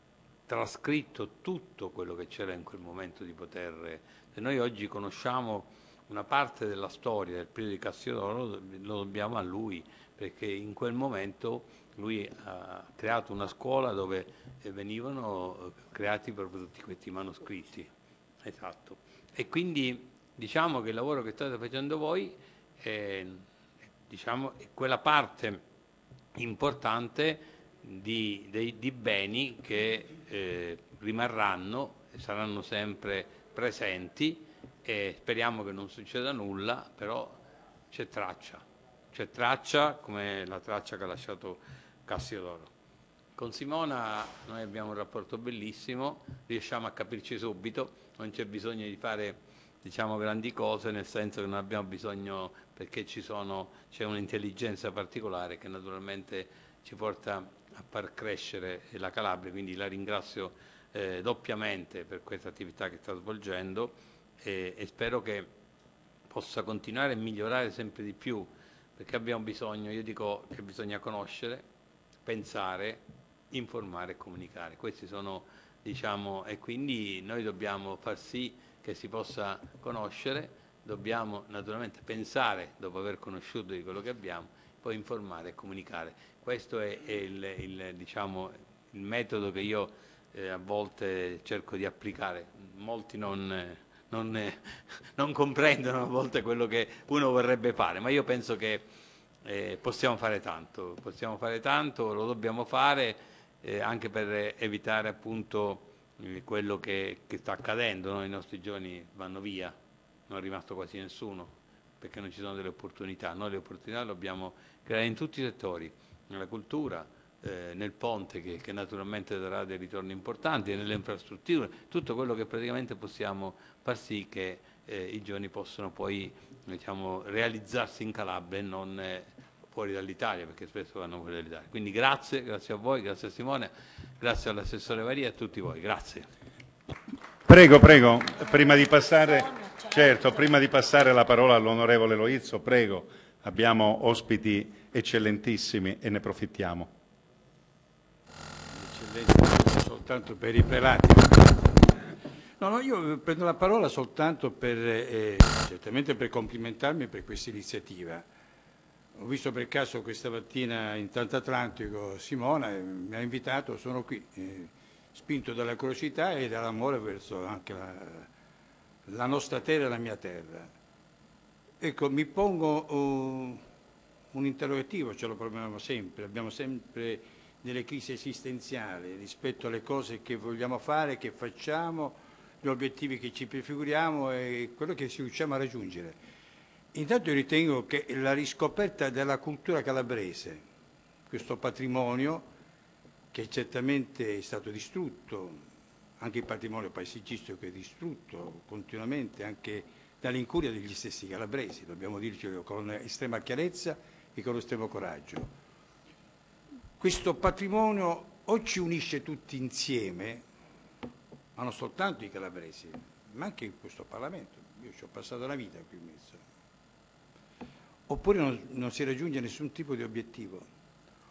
trascritto tutto quello che c'era in quel momento di poter. Se noi oggi conosciamo una parte della storia del periodo di Cassiodoro, lo dobbiamo a lui, perché in quel momento lui ha creato una scuola dove venivano creati proprio tutti questi manoscritti. Esatto. E quindi diciamo che il lavoro che state facendo voi è, diciamo, è quella parte importante Di, dei, di beni che eh, rimarranno e saranno sempre presenti, e speriamo che non succeda nulla, però c'è traccia, c'è traccia come la traccia che ha lasciato Cassiodoro. Con Simona noi abbiamo un rapporto bellissimo, riusciamo a capirci subito, non c'è bisogno di fare, diciamo, grandi cose, nel senso che non abbiamo bisogno, perché ci sono, c'è un'intelligenza particolare che naturalmente ci porta a far crescere la Calabria, quindi la ringrazio eh, doppiamente per questa attività che sta svolgendo e, e spero che possa continuare e migliorare sempre di più, perché abbiamo bisogno, io dico che bisogna conoscere, pensare, informare e comunicare. Questi sono, diciamo, e quindi noi dobbiamo far sì che si possa conoscere, dobbiamo naturalmente pensare dopo aver conosciuto di quello che abbiamo, poi informare e comunicare. Questo è, è il, il, diciamo, il metodo che io eh, a volte cerco di applicare. Molti non, non, eh, non comprendono a volte quello che uno vorrebbe fare, ma io penso che eh, possiamo fare tanto, possiamo fare tanto, lo dobbiamo fare eh, anche per evitare appunto eh, quello che, che sta accadendo, no? I nostri giovani vanno via, non è rimasto quasi nessuno, perché non ci sono delle opportunità. Noi le opportunità le dobbiamo creare in tutti i settori, nella cultura, eh, nel ponte che, che naturalmente darà dei ritorni importanti, nelle infrastrutture, tutto quello che praticamente possiamo far sì che eh, i giovani possano poi, diciamo, realizzarsi in Calabria e non eh, fuori dall'Italia, perché spesso vanno fuori dall'Italia. Quindi grazie, grazie a voi, grazie a Simone, grazie all'assessore Varia e a tutti voi. Grazie. Prego, prego, prima di passare, certo, prima di passare la parola all'onorevole Loizzo, prego, abbiamo ospiti eccellentissimi e ne profittiamo. Eccellenza, soltanto per i prelati. No, no, io prendo la parola soltanto per, eh, certamente per complimentarmi per questa iniziativa. Ho visto per caso questa mattina in Transatlantico Simona, eh, mi ha invitato, sono qui, eh, spinto dalla curiosità e dall'amore verso anche la, la nostra terra e la mia terra. Ecco, mi pongo uh, un interrogativo, ce lo proviamo sempre, abbiamo sempre delle crisi esistenziali rispetto alle cose che vogliamo fare, che facciamo, gli obiettivi che ci prefiguriamo e quello che ci riusciamo a raggiungere. Intanto io ritengo che la riscoperta della cultura calabrese, questo patrimonio che certamente è stato distrutto, anche il patrimonio paesaggistico che è distrutto continuamente, anche dall'incuria degli stessi calabresi, dobbiamo dircelo con estrema chiarezza e con estremo coraggio. Questo patrimonio o ci unisce tutti insieme, ma non soltanto i calabresi, ma anche in questo Parlamento, io ci ho passato la vita qui in mezzo, oppure non, non si raggiunge nessun tipo di obiettivo.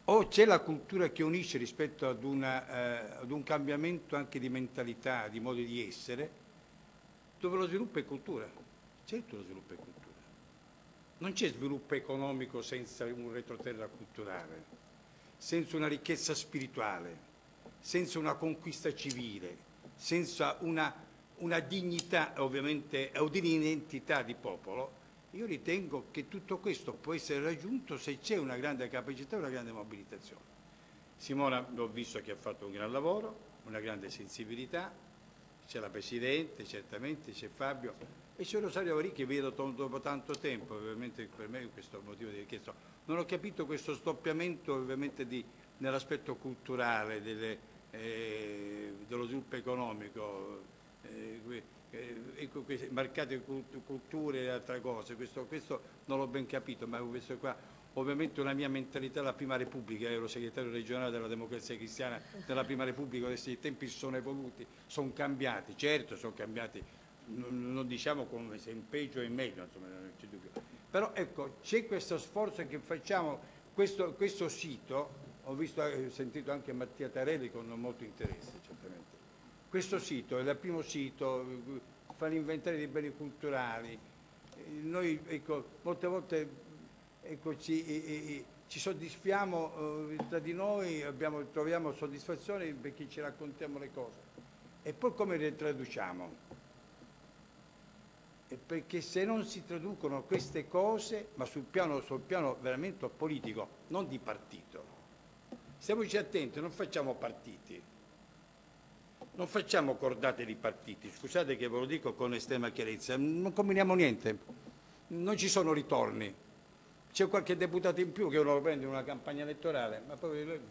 o c'è la cultura che unisce rispetto ad, una, eh, ad un cambiamento anche di mentalità, di modo di essere, dove lo sviluppo è cultura. Certo lo sviluppo è cultura. Non c'è sviluppo economico senza un retroterra culturale, senza una ricchezza spirituale, senza una conquista civile, senza una, una dignità ovviamente o di un'identità di popolo. Io ritengo che tutto questo può essere raggiunto se c'è una grande capacità e una grande mobilitazione. Simona l'ho visto che ha fatto un gran lavoro, una grande sensibilità, c'è la Presidente, certamente, c'è Fabio e c'è Rosario Varì che vedo dopo tanto tempo, ovviamente per me questo motivo di richiesta. Non ho capito questo sdoppiamento ovviamente nell'aspetto culturale, delle, eh, dello sviluppo economico, eh, ecco, marcate culture e altre cose, questo, questo non l'ho ben capito, ma questo qua ovviamente una mia mentalità della Prima Repubblica, ero segretario regionale della Democrazia Cristiana della Prima Repubblica, adesso i tempi sono evoluti, sono cambiati, certo sono cambiati, non, non diciamo come se in peggio o in meglio, insomma, non c'è dubbio. Però ecco, c'è questo sforzo che facciamo, questo, questo sito, ho visto, ho sentito anche Mattia Tarelli con molto interesse, certamente. Questo sito è il primo sito, fa l'inventario dei beni culturali, noi ecco, molte volte ecco, ci, eh, ci soddisfiamo eh, tra di noi, abbiamo, troviamo soddisfazione perché ci raccontiamo le cose e poi come le traduciamo? E perché se non si traducono queste cose, ma sul piano, sul piano veramente politico, non di partito, stiamoci attenti, non facciamo partiti, non facciamo cordate di partiti, scusate che ve lo dico con estrema chiarezza, non combiniamo niente, non ci sono ritorni, c'è qualche deputato in più che uno lo prende in una campagna elettorale, ma poi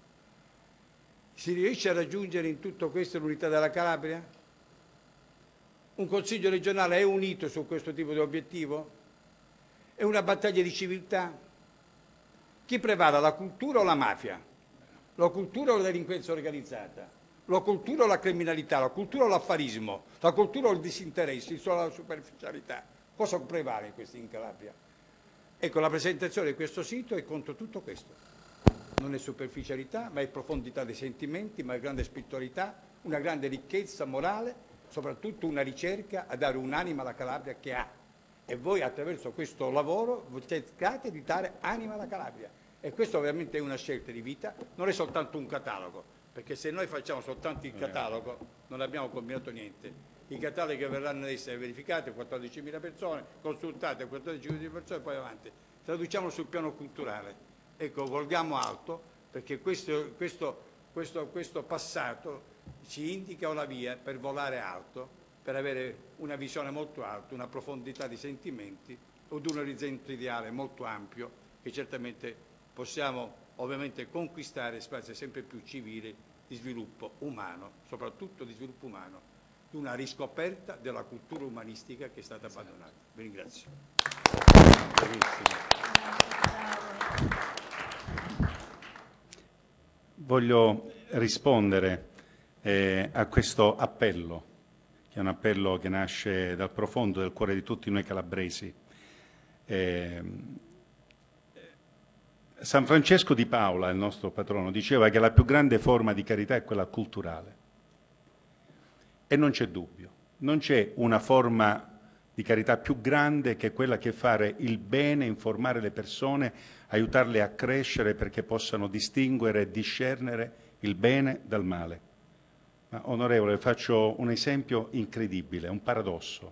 si riesce a raggiungere in tutto questo l'unità della Calabria? Un Consiglio regionale è unito su questo tipo di obiettivo? È una battaglia di civiltà? Chi prevale, la cultura o la mafia? La cultura o la delinquenza organizzata? La cultura o la criminalità? La cultura o l'affarismo? La cultura o il disinteresse? Solo la superficialità? Cosa prevale in questo in Calabria? Ecco, la presentazione di questo sito è contro tutto questo. Non è superficialità, ma è profondità dei sentimenti, ma è grande spiritualità, una grande ricchezza morale, soprattutto una ricerca a dare un'anima alla Calabria che ha. E voi attraverso questo lavoro cercate di dare anima alla Calabria. E questo ovviamente è una scelta di vita, non è soltanto un catalogo, perché se noi facciamo soltanto il catalogo non abbiamo combinato niente. I cataloghi che verranno ad essere verificati, quattordicimila persone, consultate quattordicimila persone e poi avanti. Traduciamo sul piano culturale. Ecco, volgiamo alto, perché questo, questo, questo, questo passato ci indica una via per volare alto, per avere una visione molto alta, una profondità di sentimenti o un orizzonte ideale molto ampio che certamente possiamo ovviamente conquistare spazi sempre più civili di sviluppo umano, soprattutto di sviluppo umano, di una riscoperta della cultura umanistica che è stata abbandonata. Vi ringrazio. Voglio rispondere eh, a questo appello, che è un appello che nasce dal profondo del cuore di tutti noi calabresi. Eh, San Francesco di Paola, il nostro patrono, diceva che la più grande forma di carità è quella culturale. E non c'è dubbio, non c'è una forma di carità più grande che quella che fare il bene, informare le persone, aiutarle a crescere perché possano distinguere e discernere il bene dal male. Ma, onorevole, faccio un esempio incredibile, un paradosso.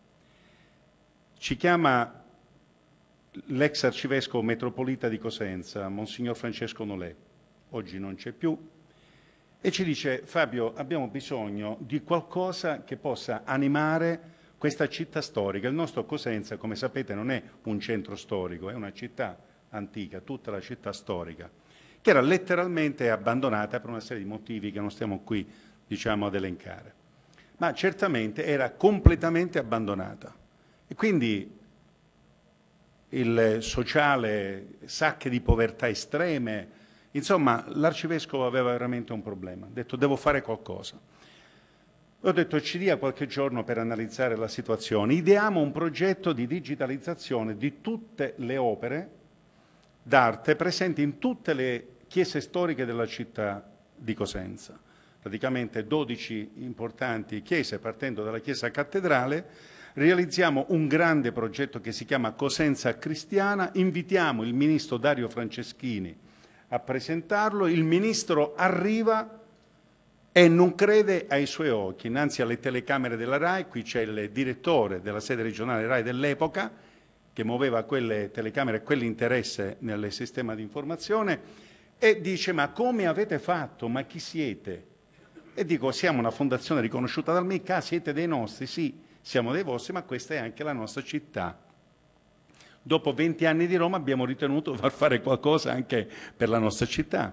Ci chiama l'ex arcivescovo metropolita di Cosenza, Monsignor Francesco Nolè, oggi non c'è più, e ci dice: Fabio, abbiamo bisogno di qualcosa che possa animare questa città storica. Il nostro Cosenza, come sapete, non è un centro storico, è una città antica, tutta la città storica, che era letteralmente abbandonata per una serie di motivi che non stiamo qui, diciamo, ad elencare. Ma certamente era completamente abbandonata. E quindi il sociale, sacche di povertà estreme, insomma, l'arcivescovo aveva veramente un problema. Ha detto: devo fare qualcosa. Ho detto: ci dia qualche giorno per analizzare la situazione. Ideiamo un progetto di digitalizzazione di tutte le opere d'arte presenti in tutte le chiese storiche della città di Cosenza. Praticamente dodici importanti chiese, partendo dalla chiesa cattedrale, realizziamo un grande progetto che si chiama Cosenza Cristiana, invitiamo il ministro Dario Franceschini a presentarlo, il ministro arriva e non crede ai suoi occhi, innanzi alle telecamere della RAI, qui c'è il direttore della sede regionale RAI dell'epoca, che muoveva quelle telecamere e quell'interesse nel sistema di informazione, e dice: ma come avete fatto? Ma chi siete? E dico: siamo una fondazione riconosciuta dal M I C A, siete dei nostri? Sì, siamo dei vostri, ma questa è anche la nostra città. Dopo venti anni di Roma abbiamo ritenuto far fare qualcosa anche per la nostra città.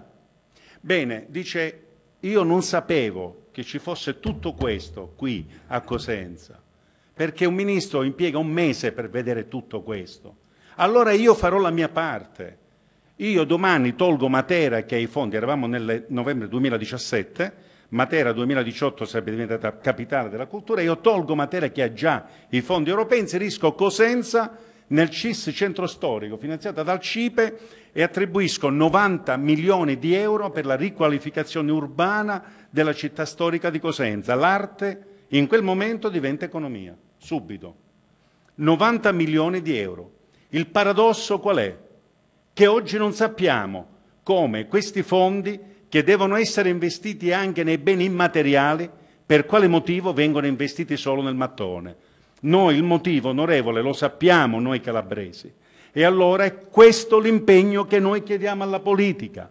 Bene, dice: io non sapevo che ci fosse tutto questo qui a Cosenza, perché un ministro impiega un mese per vedere tutto questo. Allora io farò la mia parte. Io domani tolgo Matera, che ha i fondi, eravamo nel novembre duemiladiciassette, Matera duemiladiciotto sarebbe diventata capitale della cultura, io tolgo Matera che ha già i fondi europei, inserisco Cosenza nel C I S Centro Storico, finanziata dal CIPE, e attribuisco novanta milioni di euro per la riqualificazione urbana della città storica di Cosenza. L'arte in quel momento diventa economia, subito. novanta milioni di euro. Il paradosso qual è? Che oggi non sappiamo come questi fondi, che devono essere investiti anche nei beni immateriali, per quale motivo vengono investiti solo nel mattone. Noi il motivo, onorevole, lo sappiamo noi calabresi. E allora è questo l'impegno che noi chiediamo alla politica.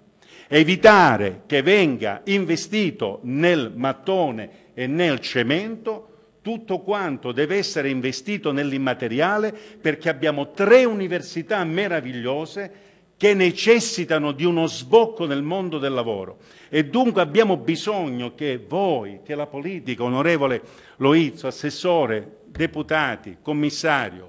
Evitare che venga investito nel mattone e nel cemento tutto quanto deve essere investito nell'immateriale, perché abbiamo tre università meravigliose che necessitano di uno sbocco nel mondo del lavoro, e dunque abbiamo bisogno che voi, che la politica, onorevole Loizzo, assessore, deputati, commissario,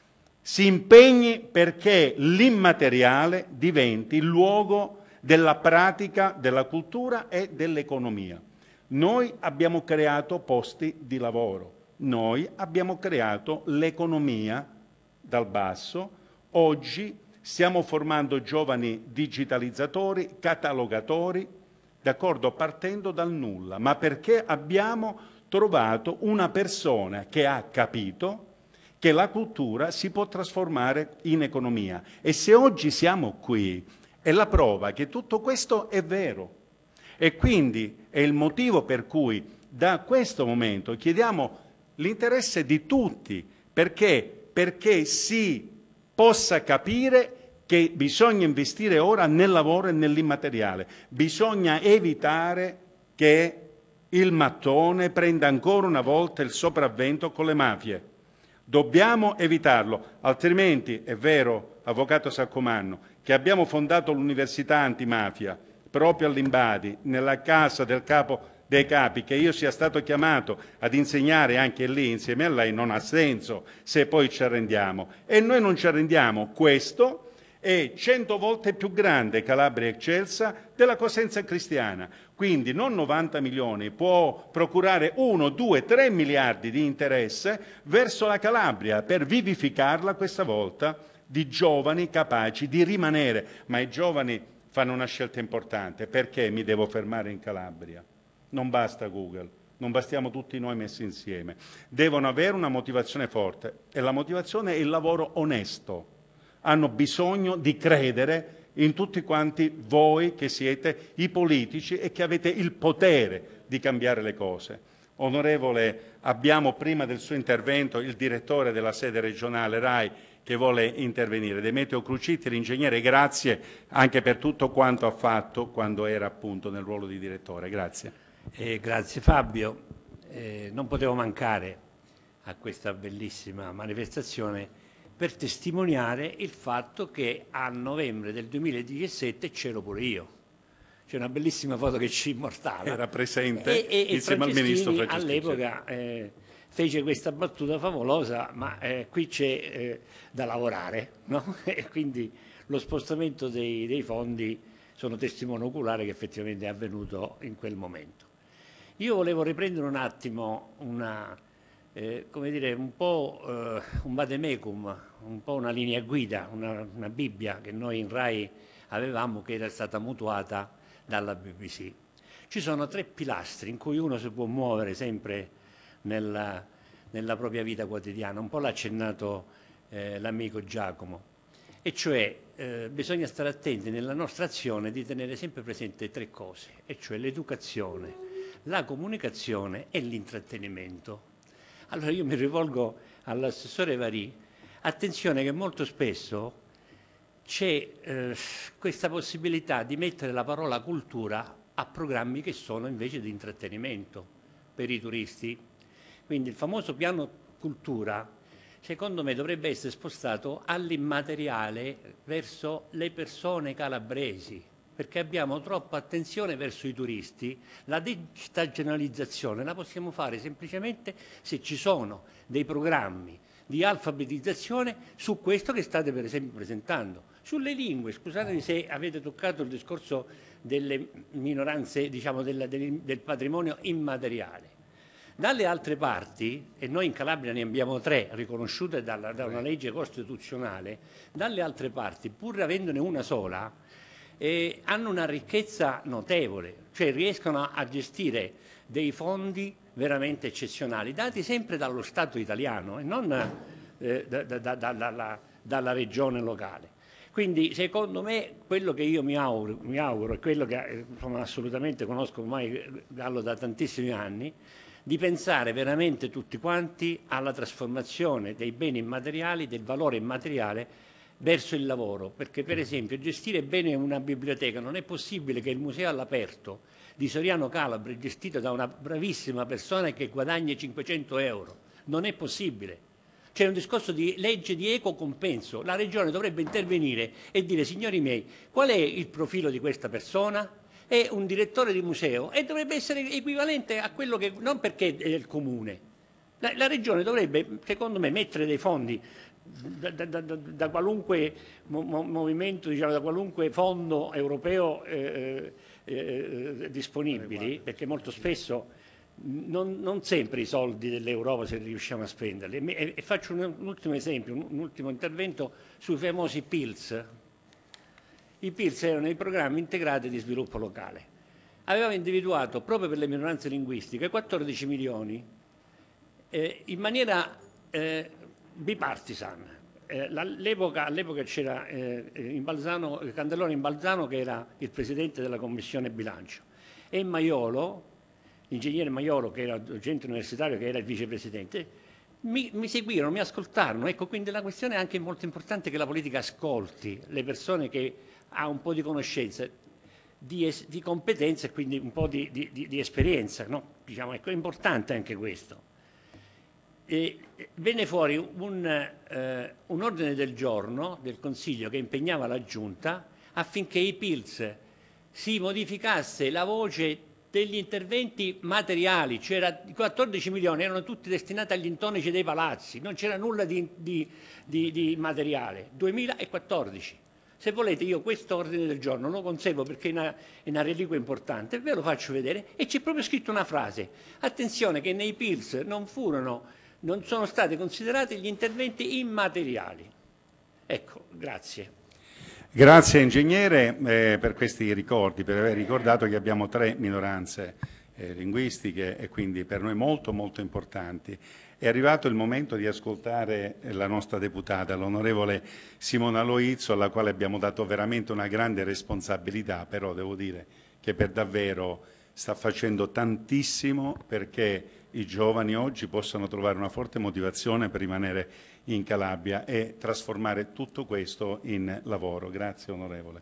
si impegni perché l'immateriale diventi il luogo della pratica della cultura e dell'economia. Noi abbiamo creato posti di lavoro, noi abbiamo creato l'economia dal basso. Oggi stiamo formando giovani digitalizzatori, catalogatori, d'accordo, partendo dal nulla, ma perché abbiamo trovato una persona che ha capito che la cultura si può trasformare in economia. E se oggi siamo qui è la prova che tutto questo è vero. E quindi è il motivo per cui da questo momento chiediamo l'interesse di tutti, perché, perché si possa capire che bisogna investire ora nel lavoro e nell'immateriale. Bisogna evitare che il mattone prenda ancora una volta il sopravvento con le mafie. Dobbiamo evitarlo, altrimenti è vero, avvocato Saccomanno, che abbiamo fondato l'Università Antimafia proprio all'Imbadi, nella casa del capo dei capi, che io sia stato chiamato ad insegnare anche lì insieme a lei non ha senso se poi ci arrendiamo. E noi non ci arrendiamo. Questo è cento volte più grande, Calabria Eccelsa, della Cosenza Cristiana. Quindi non novanta milioni, può procurare uno, due, tre miliardi di interesse verso la Calabria per vivificarla questa volta di giovani capaci di rimanere. Ma i giovani fanno una scelta importante: perché mi devo fermare in Calabria? Non basta Google, non bastiamo tutti noi messi insieme. Devono avere una motivazione forte, e la motivazione è il lavoro onesto. Hanno bisogno di credere in tutti quanti voi che siete i politici e che avete il potere di cambiare le cose. Onorevole, abbiamo prima del suo intervento il direttore della sede regionale RAI che vuole intervenire. Demetrio Crucitti, l'ingegnere, grazie anche per tutto quanto ha fatto quando era appunto nel ruolo di direttore. Grazie. Eh, grazie Fabio. Eh, non potevo mancare a questa bellissima manifestazione per testimoniare il fatto che a novembre del duemiladiciassette c'ero pure io. C'è una bellissima foto che ci immortala. Era presente e, e, insieme al ministro Franceschini. All'epoca eh, fece questa battuta favolosa, ma eh, qui c'è eh, da lavorare, no? E quindi lo spostamento dei, dei fondi sono testimone oculare che effettivamente è avvenuto in quel momento. Io volevo riprendere un attimo una, eh, come dire, un po' eh, un vademecum, un po' una linea guida, una, una Bibbia che noi in RAI avevamo, che era stata mutuata dalla B B C. Ci sono tre pilastri in cui uno si può muovere sempre nella, nella propria vita quotidiana, un po' l'ha accennato eh, l'amico Giacomo, e cioè eh, bisogna stare attenti nella nostra azione di tenere sempre presente tre cose, e cioè l'educazione, la comunicazione e l'intrattenimento. Allora io mi rivolgo all'assessore Varì, attenzione che molto spesso c'è eh, questa possibilità di mettere la parola cultura a programmi che sono invece di intrattenimento per i turisti. Quindi il famoso piano cultura, secondo me, dovrebbe essere spostato all'immateriale verso le persone calabresi, perché abbiamo troppa attenzione verso i turisti. La destagionalizzazione la possiamo fare semplicemente se ci sono dei programmi di alfabetizzazione su questo che state per esempio presentando. Sulle lingue, scusatemi se avete toccato il discorso delle minoranze, diciamo del, del, del patrimonio immateriale. Dalle altre parti, e noi in Calabria ne abbiamo tre riconosciute dalla, da una legge costituzionale, dalle altre parti, pur avendone una sola, eh, hanno una ricchezza notevole, cioè riescono a gestire dei fondi veramente eccezionali, dati sempre dallo Stato italiano e non eh, da, da, da, da, dalla, dalla regione locale. Quindi secondo me quello che io mi auguro, mi auguro e quello che insomma, assolutamente conosco ormai Gallo da tantissimi anni, di pensare veramente tutti quanti alla trasformazione dei beni immateriali, del valore immateriale verso il lavoro, perché per esempio gestire bene una biblioteca non è possibile che il museo all'aperto di Soriano Calabria, gestito da una bravissima persona che guadagna cinquecento euro, non è possibile. C'è un discorso di legge di equo compenso, la Regione dovrebbe intervenire e dire: signori miei, qual è il profilo di questa persona? È un direttore di museo e dovrebbe essere equivalente a quello che, non perché è il comune, la, la Regione dovrebbe, secondo me, mettere dei fondi da, da, da, da qualunque mo, movimento, diciamo, da qualunque fondo europeo eh, eh, disponibili, perché molto spesso Non, non sempre i soldi dell'Europa se riusciamo a spenderli. E, e faccio un, un ultimo esempio, un, un ultimo intervento sui famosi P I L S. I P I L S erano i programmi integrati di sviluppo locale. Avevamo individuato proprio per le minoranze linguistiche quattordici milioni eh, in maniera eh, bipartisan. Eh, all'epoca, all'epoca c'era eh, in Balzano, Candelone in Balzano che era il presidente della commissione bilancio e Maiolo, l'ingegnere Maiolo, che era docente universitario, che era il vicepresidente, mi, mi seguirono, mi ascoltarono. Ecco, quindi la questione è anche molto importante che la politica ascolti le persone che ha un po' di conoscenza, di, es, di competenza e quindi un po' di, di, di, di esperienza. No? Diciamo, ecco, è importante anche questo. E venne fuori un, eh, un ordine del giorno del Consiglio che impegnava la Giunta affinché i P I L S si modificasse la voce degli interventi materiali, c'era quattordici milioni, erano tutti destinati agli intonici dei palazzi, non c'era nulla di, di, di, di materiale, duemilaquattordici. Se volete io questo ordine del giorno lo conservo perché è una, è una reliquia importante, ve lo faccio vedere e c'è proprio scritto una frase: attenzione che nei P I L S non furono, non sono stati considerati gli interventi immateriali. Ecco, grazie. Grazie ingegnere eh, per questi ricordi, per aver ricordato che abbiamo tre minoranze eh, linguistiche e quindi per noi molto molto importanti. È arrivato il momento di ascoltare la nostra deputata, l'onorevole Simona Loizzo, alla quale abbiamo dato veramente una grande responsabilità, però devo dire che per davvero sta facendo tantissimo perché i giovani oggi possano trovare una forte motivazione per rimanere in Calabria e trasformare tutto questo in lavoro. Grazie onorevole.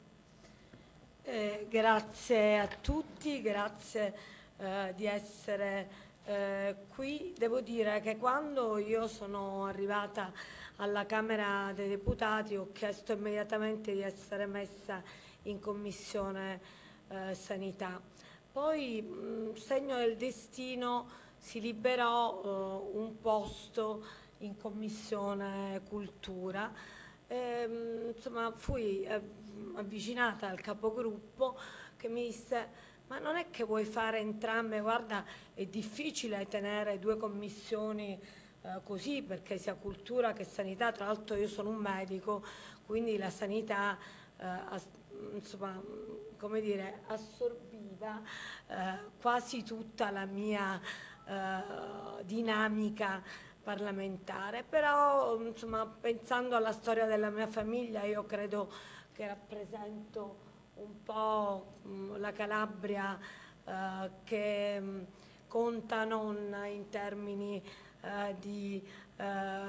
Eh, grazie a tutti, grazie eh, di essere eh, qui. Devo dire che quando io sono arrivata alla Camera dei Deputati ho chiesto immediatamente di essere messa in Commissione eh, Sanità. Poi, mh, segno del destino, si liberò eh, un posto in Commissione Cultura. E, insomma, fui eh, avvicinata al capogruppo che mi disse: ma non è che vuoi fare entrambe? Guarda, è difficile tenere due commissioni eh, così, perché sia cultura che sanità, tra l'altro io sono un medico, quindi la sanità eh, as, insomma, come dire, assorbiva eh, quasi tutta la mia eh, dinamica parlamentare, però insomma, pensando alla storia della mia famiglia, io credo che rappresento un po' mh, la Calabria eh, che mh, conta non in termini eh, di eh,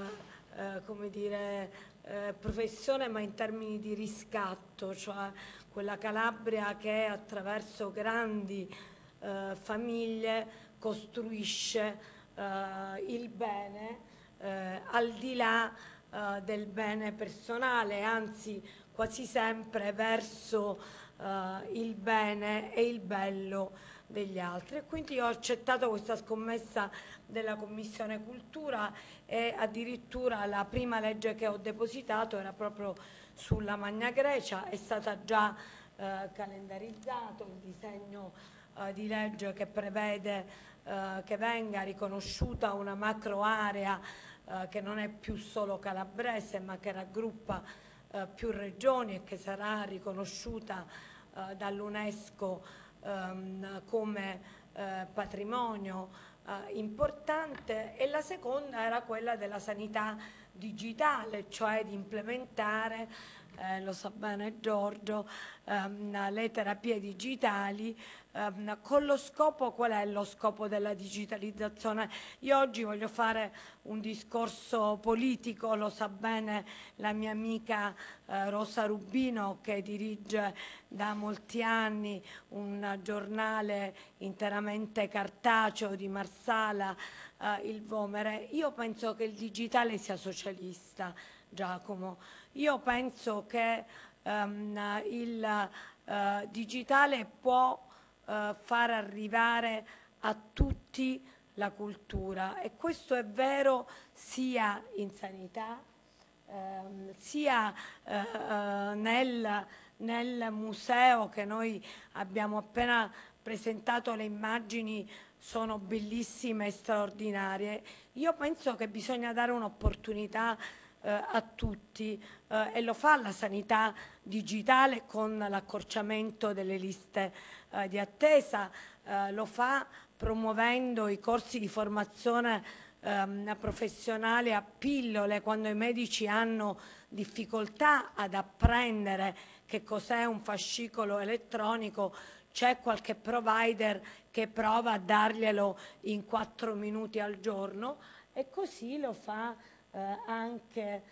eh, come dire, eh, professione, ma in termini di riscatto, cioè quella Calabria che attraverso grandi eh, famiglie costruisce eh, il bene eh, al di là eh, del bene personale, anzi quasi sempre verso eh, il bene e il bello degli altri. E quindi ho accettato questa scommessa della Commissione Cultura e addirittura la prima legge che ho depositato era proprio sulla Magna Grecia, è stata già eh, calendarizzato il disegno eh, di legge che prevede eh, che venga riconosciuta una macro area eh, che non è più solo calabrese ma che raggruppa eh, più regioni e che sarà riconosciuta eh, dall'UNESCO ehm, come eh, patrimonio eh, importante, e la seconda era quella della sanità digitale, cioè di implementare, eh, lo sa bene Giorgio, ehm, le terapie digitali ehm, con lo scopo, qual è lo scopo della digitalizzazione? Io oggi voglio fare un discorso politico, lo sa bene la mia amica eh, Rosa Rubino, che dirige da molti anni un giornale interamente cartaceo di Marsala, eh, il Vomere. Io penso che il digitale sia socialista, Giacomo. Io penso che ehm, il eh, digitale può eh, far arrivare a tutti la cultura, e questo è vero sia in sanità, ehm, sia eh, nel, nel museo che noi abbiamo appena presentato. Le immagini sono bellissime e straordinarie. Io penso che bisogna dare un'opportunità eh, a tutti eh, e lo fa la sanità digitale con l'accorciamento delle liste eh, di attesa, eh, lo fa promuovendo i corsi di formazione ehm, professionale a pillole, quando i medici hanno difficoltà ad apprendere che cos'è un fascicolo elettronico. C'è qualche provider che prova a darglielo in quattro minuti al giorno, e così lo fa eh, anche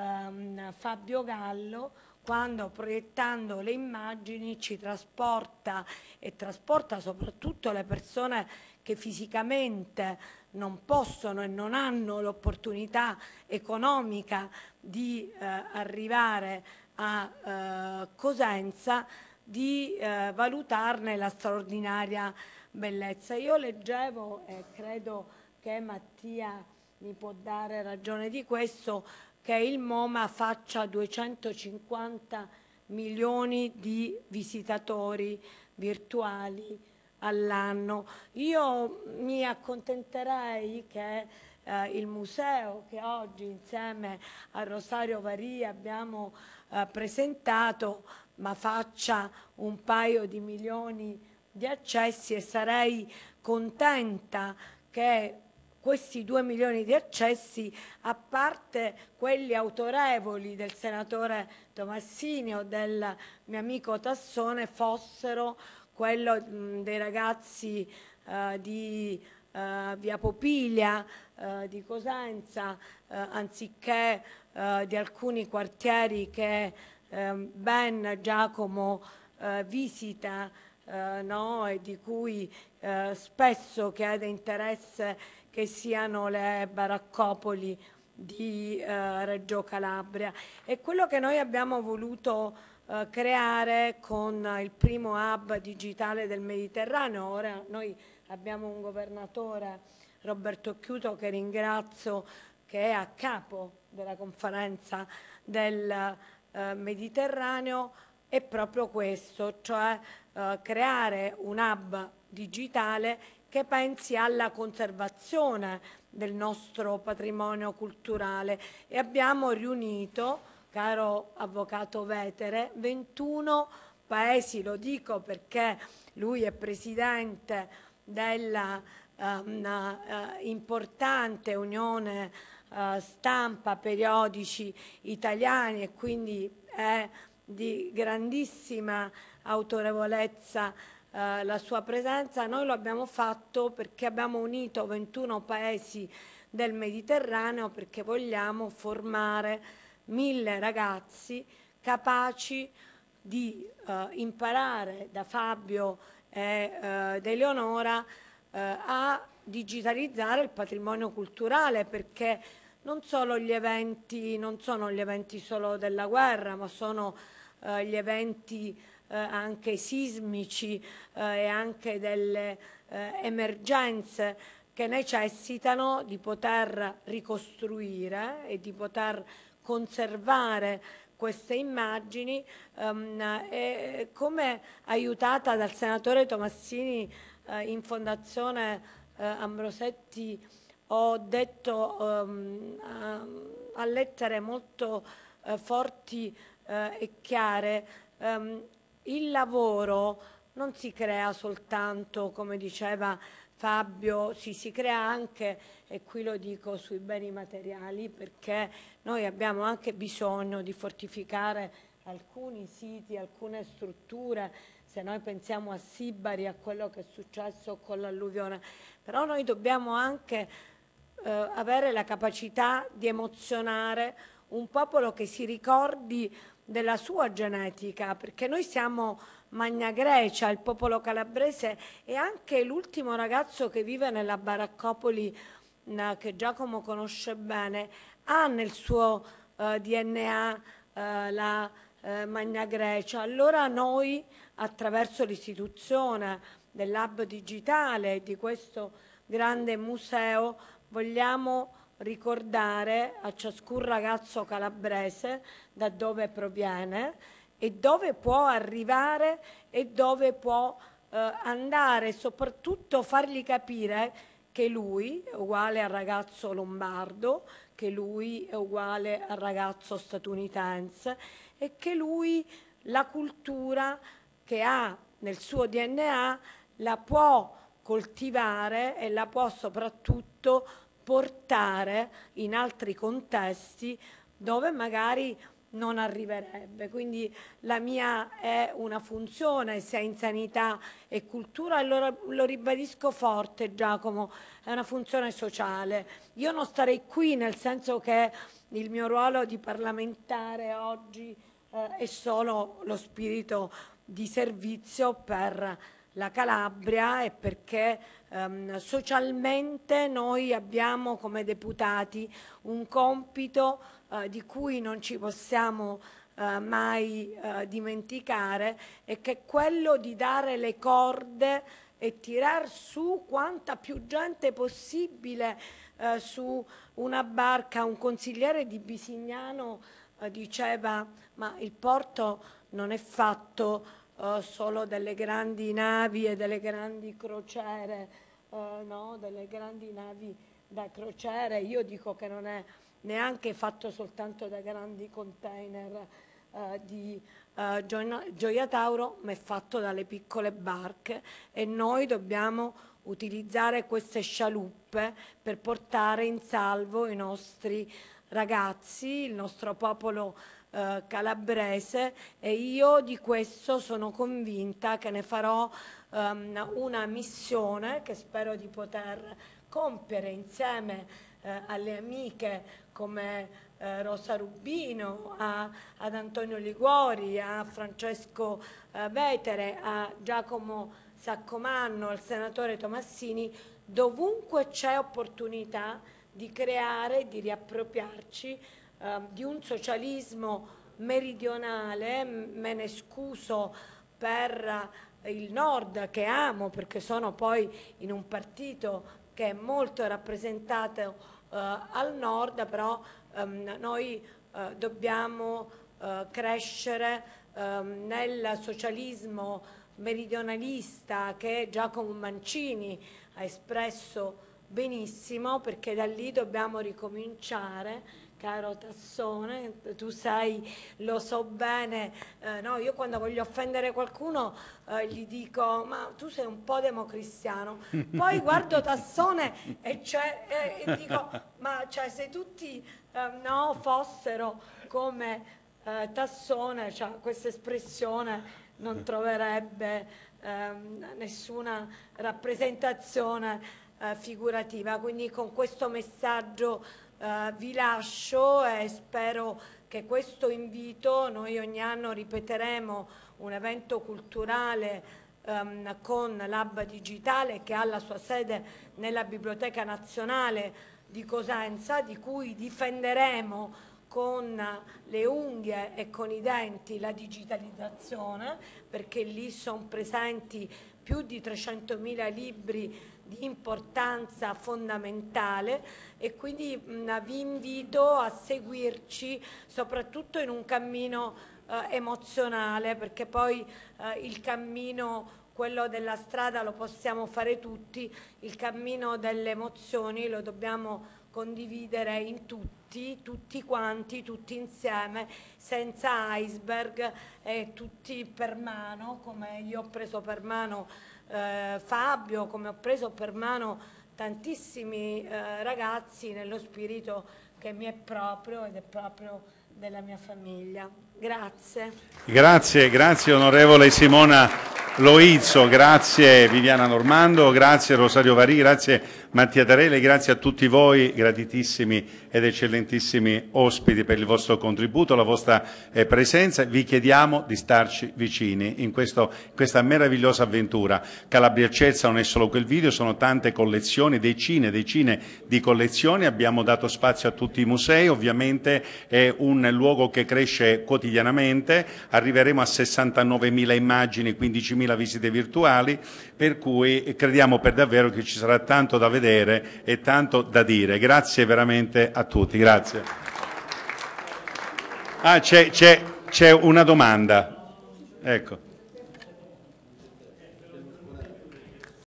ehm, Fabio Gallo, quando proiettando le immagini ci trasporta e trasporta soprattutto le persone che fisicamente non possono e non hanno l'opportunità economica di eh, arrivare a eh, Cosenza, di eh, valutarne la straordinaria bellezza. Io leggevo, e credo che Mattia mi può dare ragione di questo, che il MoMA faccia duecentocinquanta milioni di visitatori virtuali all'anno. Io mi accontenterei che eh, il museo, che oggi insieme a Rosario Varia abbiamo eh, presentato, ma faccia un paio di milioni di accessi, e sarei contenta che questi due milioni di accessi, a parte quelli autorevoli del senatore Tomassini o del mio amico Tassone, fossero quello mh, dei ragazzi eh, di eh, Via Popilia, eh, di Cosenza, eh, anziché eh, di alcuni quartieri che eh, ben Giacomo eh, visita eh, no? e di cui eh, spesso chiede interesse, che siano le baraccopoli di eh, Reggio Calabria. E quello che noi abbiamo voluto eh, creare con il primo hub digitale del Mediterraneo. Ora noi abbiamo un governatore, Roberto Chiuto, che ringrazio, che è a capo della conferenza del eh, Mediterraneo, è proprio questo, cioè eh, creare un hub digitale che pensi alla conservazione del nostro patrimonio culturale e abbiamo riunito, caro avvocato Vetere, ventuno paesi, lo dico perché lui è presidente della um, uh, importante unione uh, stampa periodici italiani e quindi è di grandissima autorevolezza uh, la sua presenza. Noi lo abbiamo fatto perché abbiamo unito ventuno paesi del Mediterraneo perché vogliamo formare mille ragazzi capaci di uh, imparare da Fabio e uh, da Eleonora uh, a digitalizzare il patrimonio culturale, perché non solo gli eventi, non sono gli eventi solo della guerra, ma sono uh, gli eventi uh, anche sismici uh, e anche delle uh, emergenze che necessitano di poter ricostruire e di poter conservare queste immagini, um, e come aiutata dal senatore Tomassini uh, in Fondazione uh, Ambrosetti ho detto um, a, a lettere molto uh, forti uh, e chiare, um, il lavoro non si crea soltanto, come diceva Fabio, si, si crea anche, e qui lo dico, sui beni materiali, perché noi abbiamo anche bisogno di fortificare alcuni siti, alcune strutture, se noi pensiamo a Sibari, a quello che è successo con l'alluvione, però noi dobbiamo anche eh, avere la capacità di emozionare un popolo che si ricordi della sua genetica, perché noi siamo Magna Grecia, il popolo calabrese, e anche l'ultimo ragazzo che vive nella baraccopoli che Giacomo conosce bene ha nel suo uh, D N A uh, la uh, Magna Grecia. Allora noi, attraverso l'istituzione dell'hub digitale di questo grande museo, vogliamo ricordare a ciascun ragazzo calabrese da dove proviene e dove può arrivare e dove può uh, andare, e soprattutto fargli capire che lui è uguale al ragazzo lombardo, che lui è uguale al ragazzo statunitense e che lui la cultura che ha nel suo D N A la può coltivare e la può soprattutto portare in altri contesti dove magari non arriverebbe. Quindi la mia è una funzione sia in sanità e cultura, e lo, lo ribadisco forte, Giacomo, è una funzione sociale. Io non starei qui, nel senso che il mio ruolo di parlamentare oggi eh, è solo lo spirito di servizio per la Calabria e perché ehm, socialmente noi abbiamo come deputati un compito eh, di cui non ci possiamo eh, mai eh, dimenticare, e che è quello di dare le corde e tirar su quanta più gente possibile eh, su una barca. Un consigliere di Bisignano eh, diceva: ma il porto non è fatto Uh, solo delle grandi navi e delle grandi crociere, uh, no? Delle grandi navi da crociere. Io dico che non è neanche fatto soltanto da grandi container uh, di uh, Gioia Tauro, ma è fatto dalle piccole barche, e noi dobbiamo utilizzare queste scialuppe per portare in salvo i nostri ragazzi, il nostro popolo Uh, calabrese, e io di questo sono convinta che ne farò um, una missione che spero di poter compiere insieme uh, alle amiche come uh, Rosa Rubino, a, ad Antonio Liguori, a Francesco uh, Vetere, a Giacomo Saccomanno, al senatore Tomassini, dovunque c'è opportunità di creare, di riappropriarci Uh, di un socialismo meridionale. Me ne scuso per uh, il nord, che amo perché sono poi in un partito che è molto rappresentato uh, al nord, però um, noi uh, dobbiamo uh, crescere um, nel socialismo meridionalista che Giacomo Mancini ha espresso benissimo, perché da lì dobbiamo ricominciare. Caro Tassone, tu sai, lo so bene, eh, no, io quando voglio offendere qualcuno eh, gli dico ma tu sei un po' democristiano, poi guardo Tassone e, cioè, eh, e dico ma cioè, se tutti eh, no, fossero come eh, Tassone, cioè, questa espressione non troverebbe eh, nessuna rappresentazione eh, figurativa, quindi con questo messaggio Uh, vi lascio e spero che questo invito, noi ogni anno ripeteremo un evento culturale um, con l'Hub Digitale che ha la sua sede nella Biblioteca Nazionale di Cosenza, di cui difenderemo con le unghie e con i denti la digitalizzazione, perché lì sono presenti più di trecentomila libri di importanza fondamentale e quindi mh, vi invito a seguirci soprattutto in un cammino eh, emozionale, perché poi eh, il cammino, quello della strada, lo possiamo fare tutti, il cammino delle emozioni lo dobbiamo condividere in tutti, tutti quanti, tutti insieme, senza iceberg e tutti per mano, come io ho preso per mano eh, Fabio, come ho preso per mano tantissimi eh, ragazzi nello spirito che mi è proprio ed è proprio della mia famiglia. Grazie. Grazie, grazie onorevole Simona Loizzo, grazie Viviana Normando, grazie Rosario Varì, grazie Mattia Tarelli, grazie a tutti voi graditissimi ed eccellentissimi ospiti per il vostro contributo, la vostra eh, presenza. Vi chiediamo di starci vicini in questo, questa meravigliosa avventura. Calabria Celsa non è solo quel video, sono tante collezioni, decine e decine di collezioni, abbiamo dato spazio a tutti i musei, ovviamente è un luogo che cresce quotidianamente, arriveremo a sessantanovemila immagini, quindicimila visite virtuali, per cui crediamo per davvero che ci sarà tanto da vedere e tanto da dire. Grazie veramente a tutti, grazie. Ah, c'è, c'è, c'è una domanda. Ecco.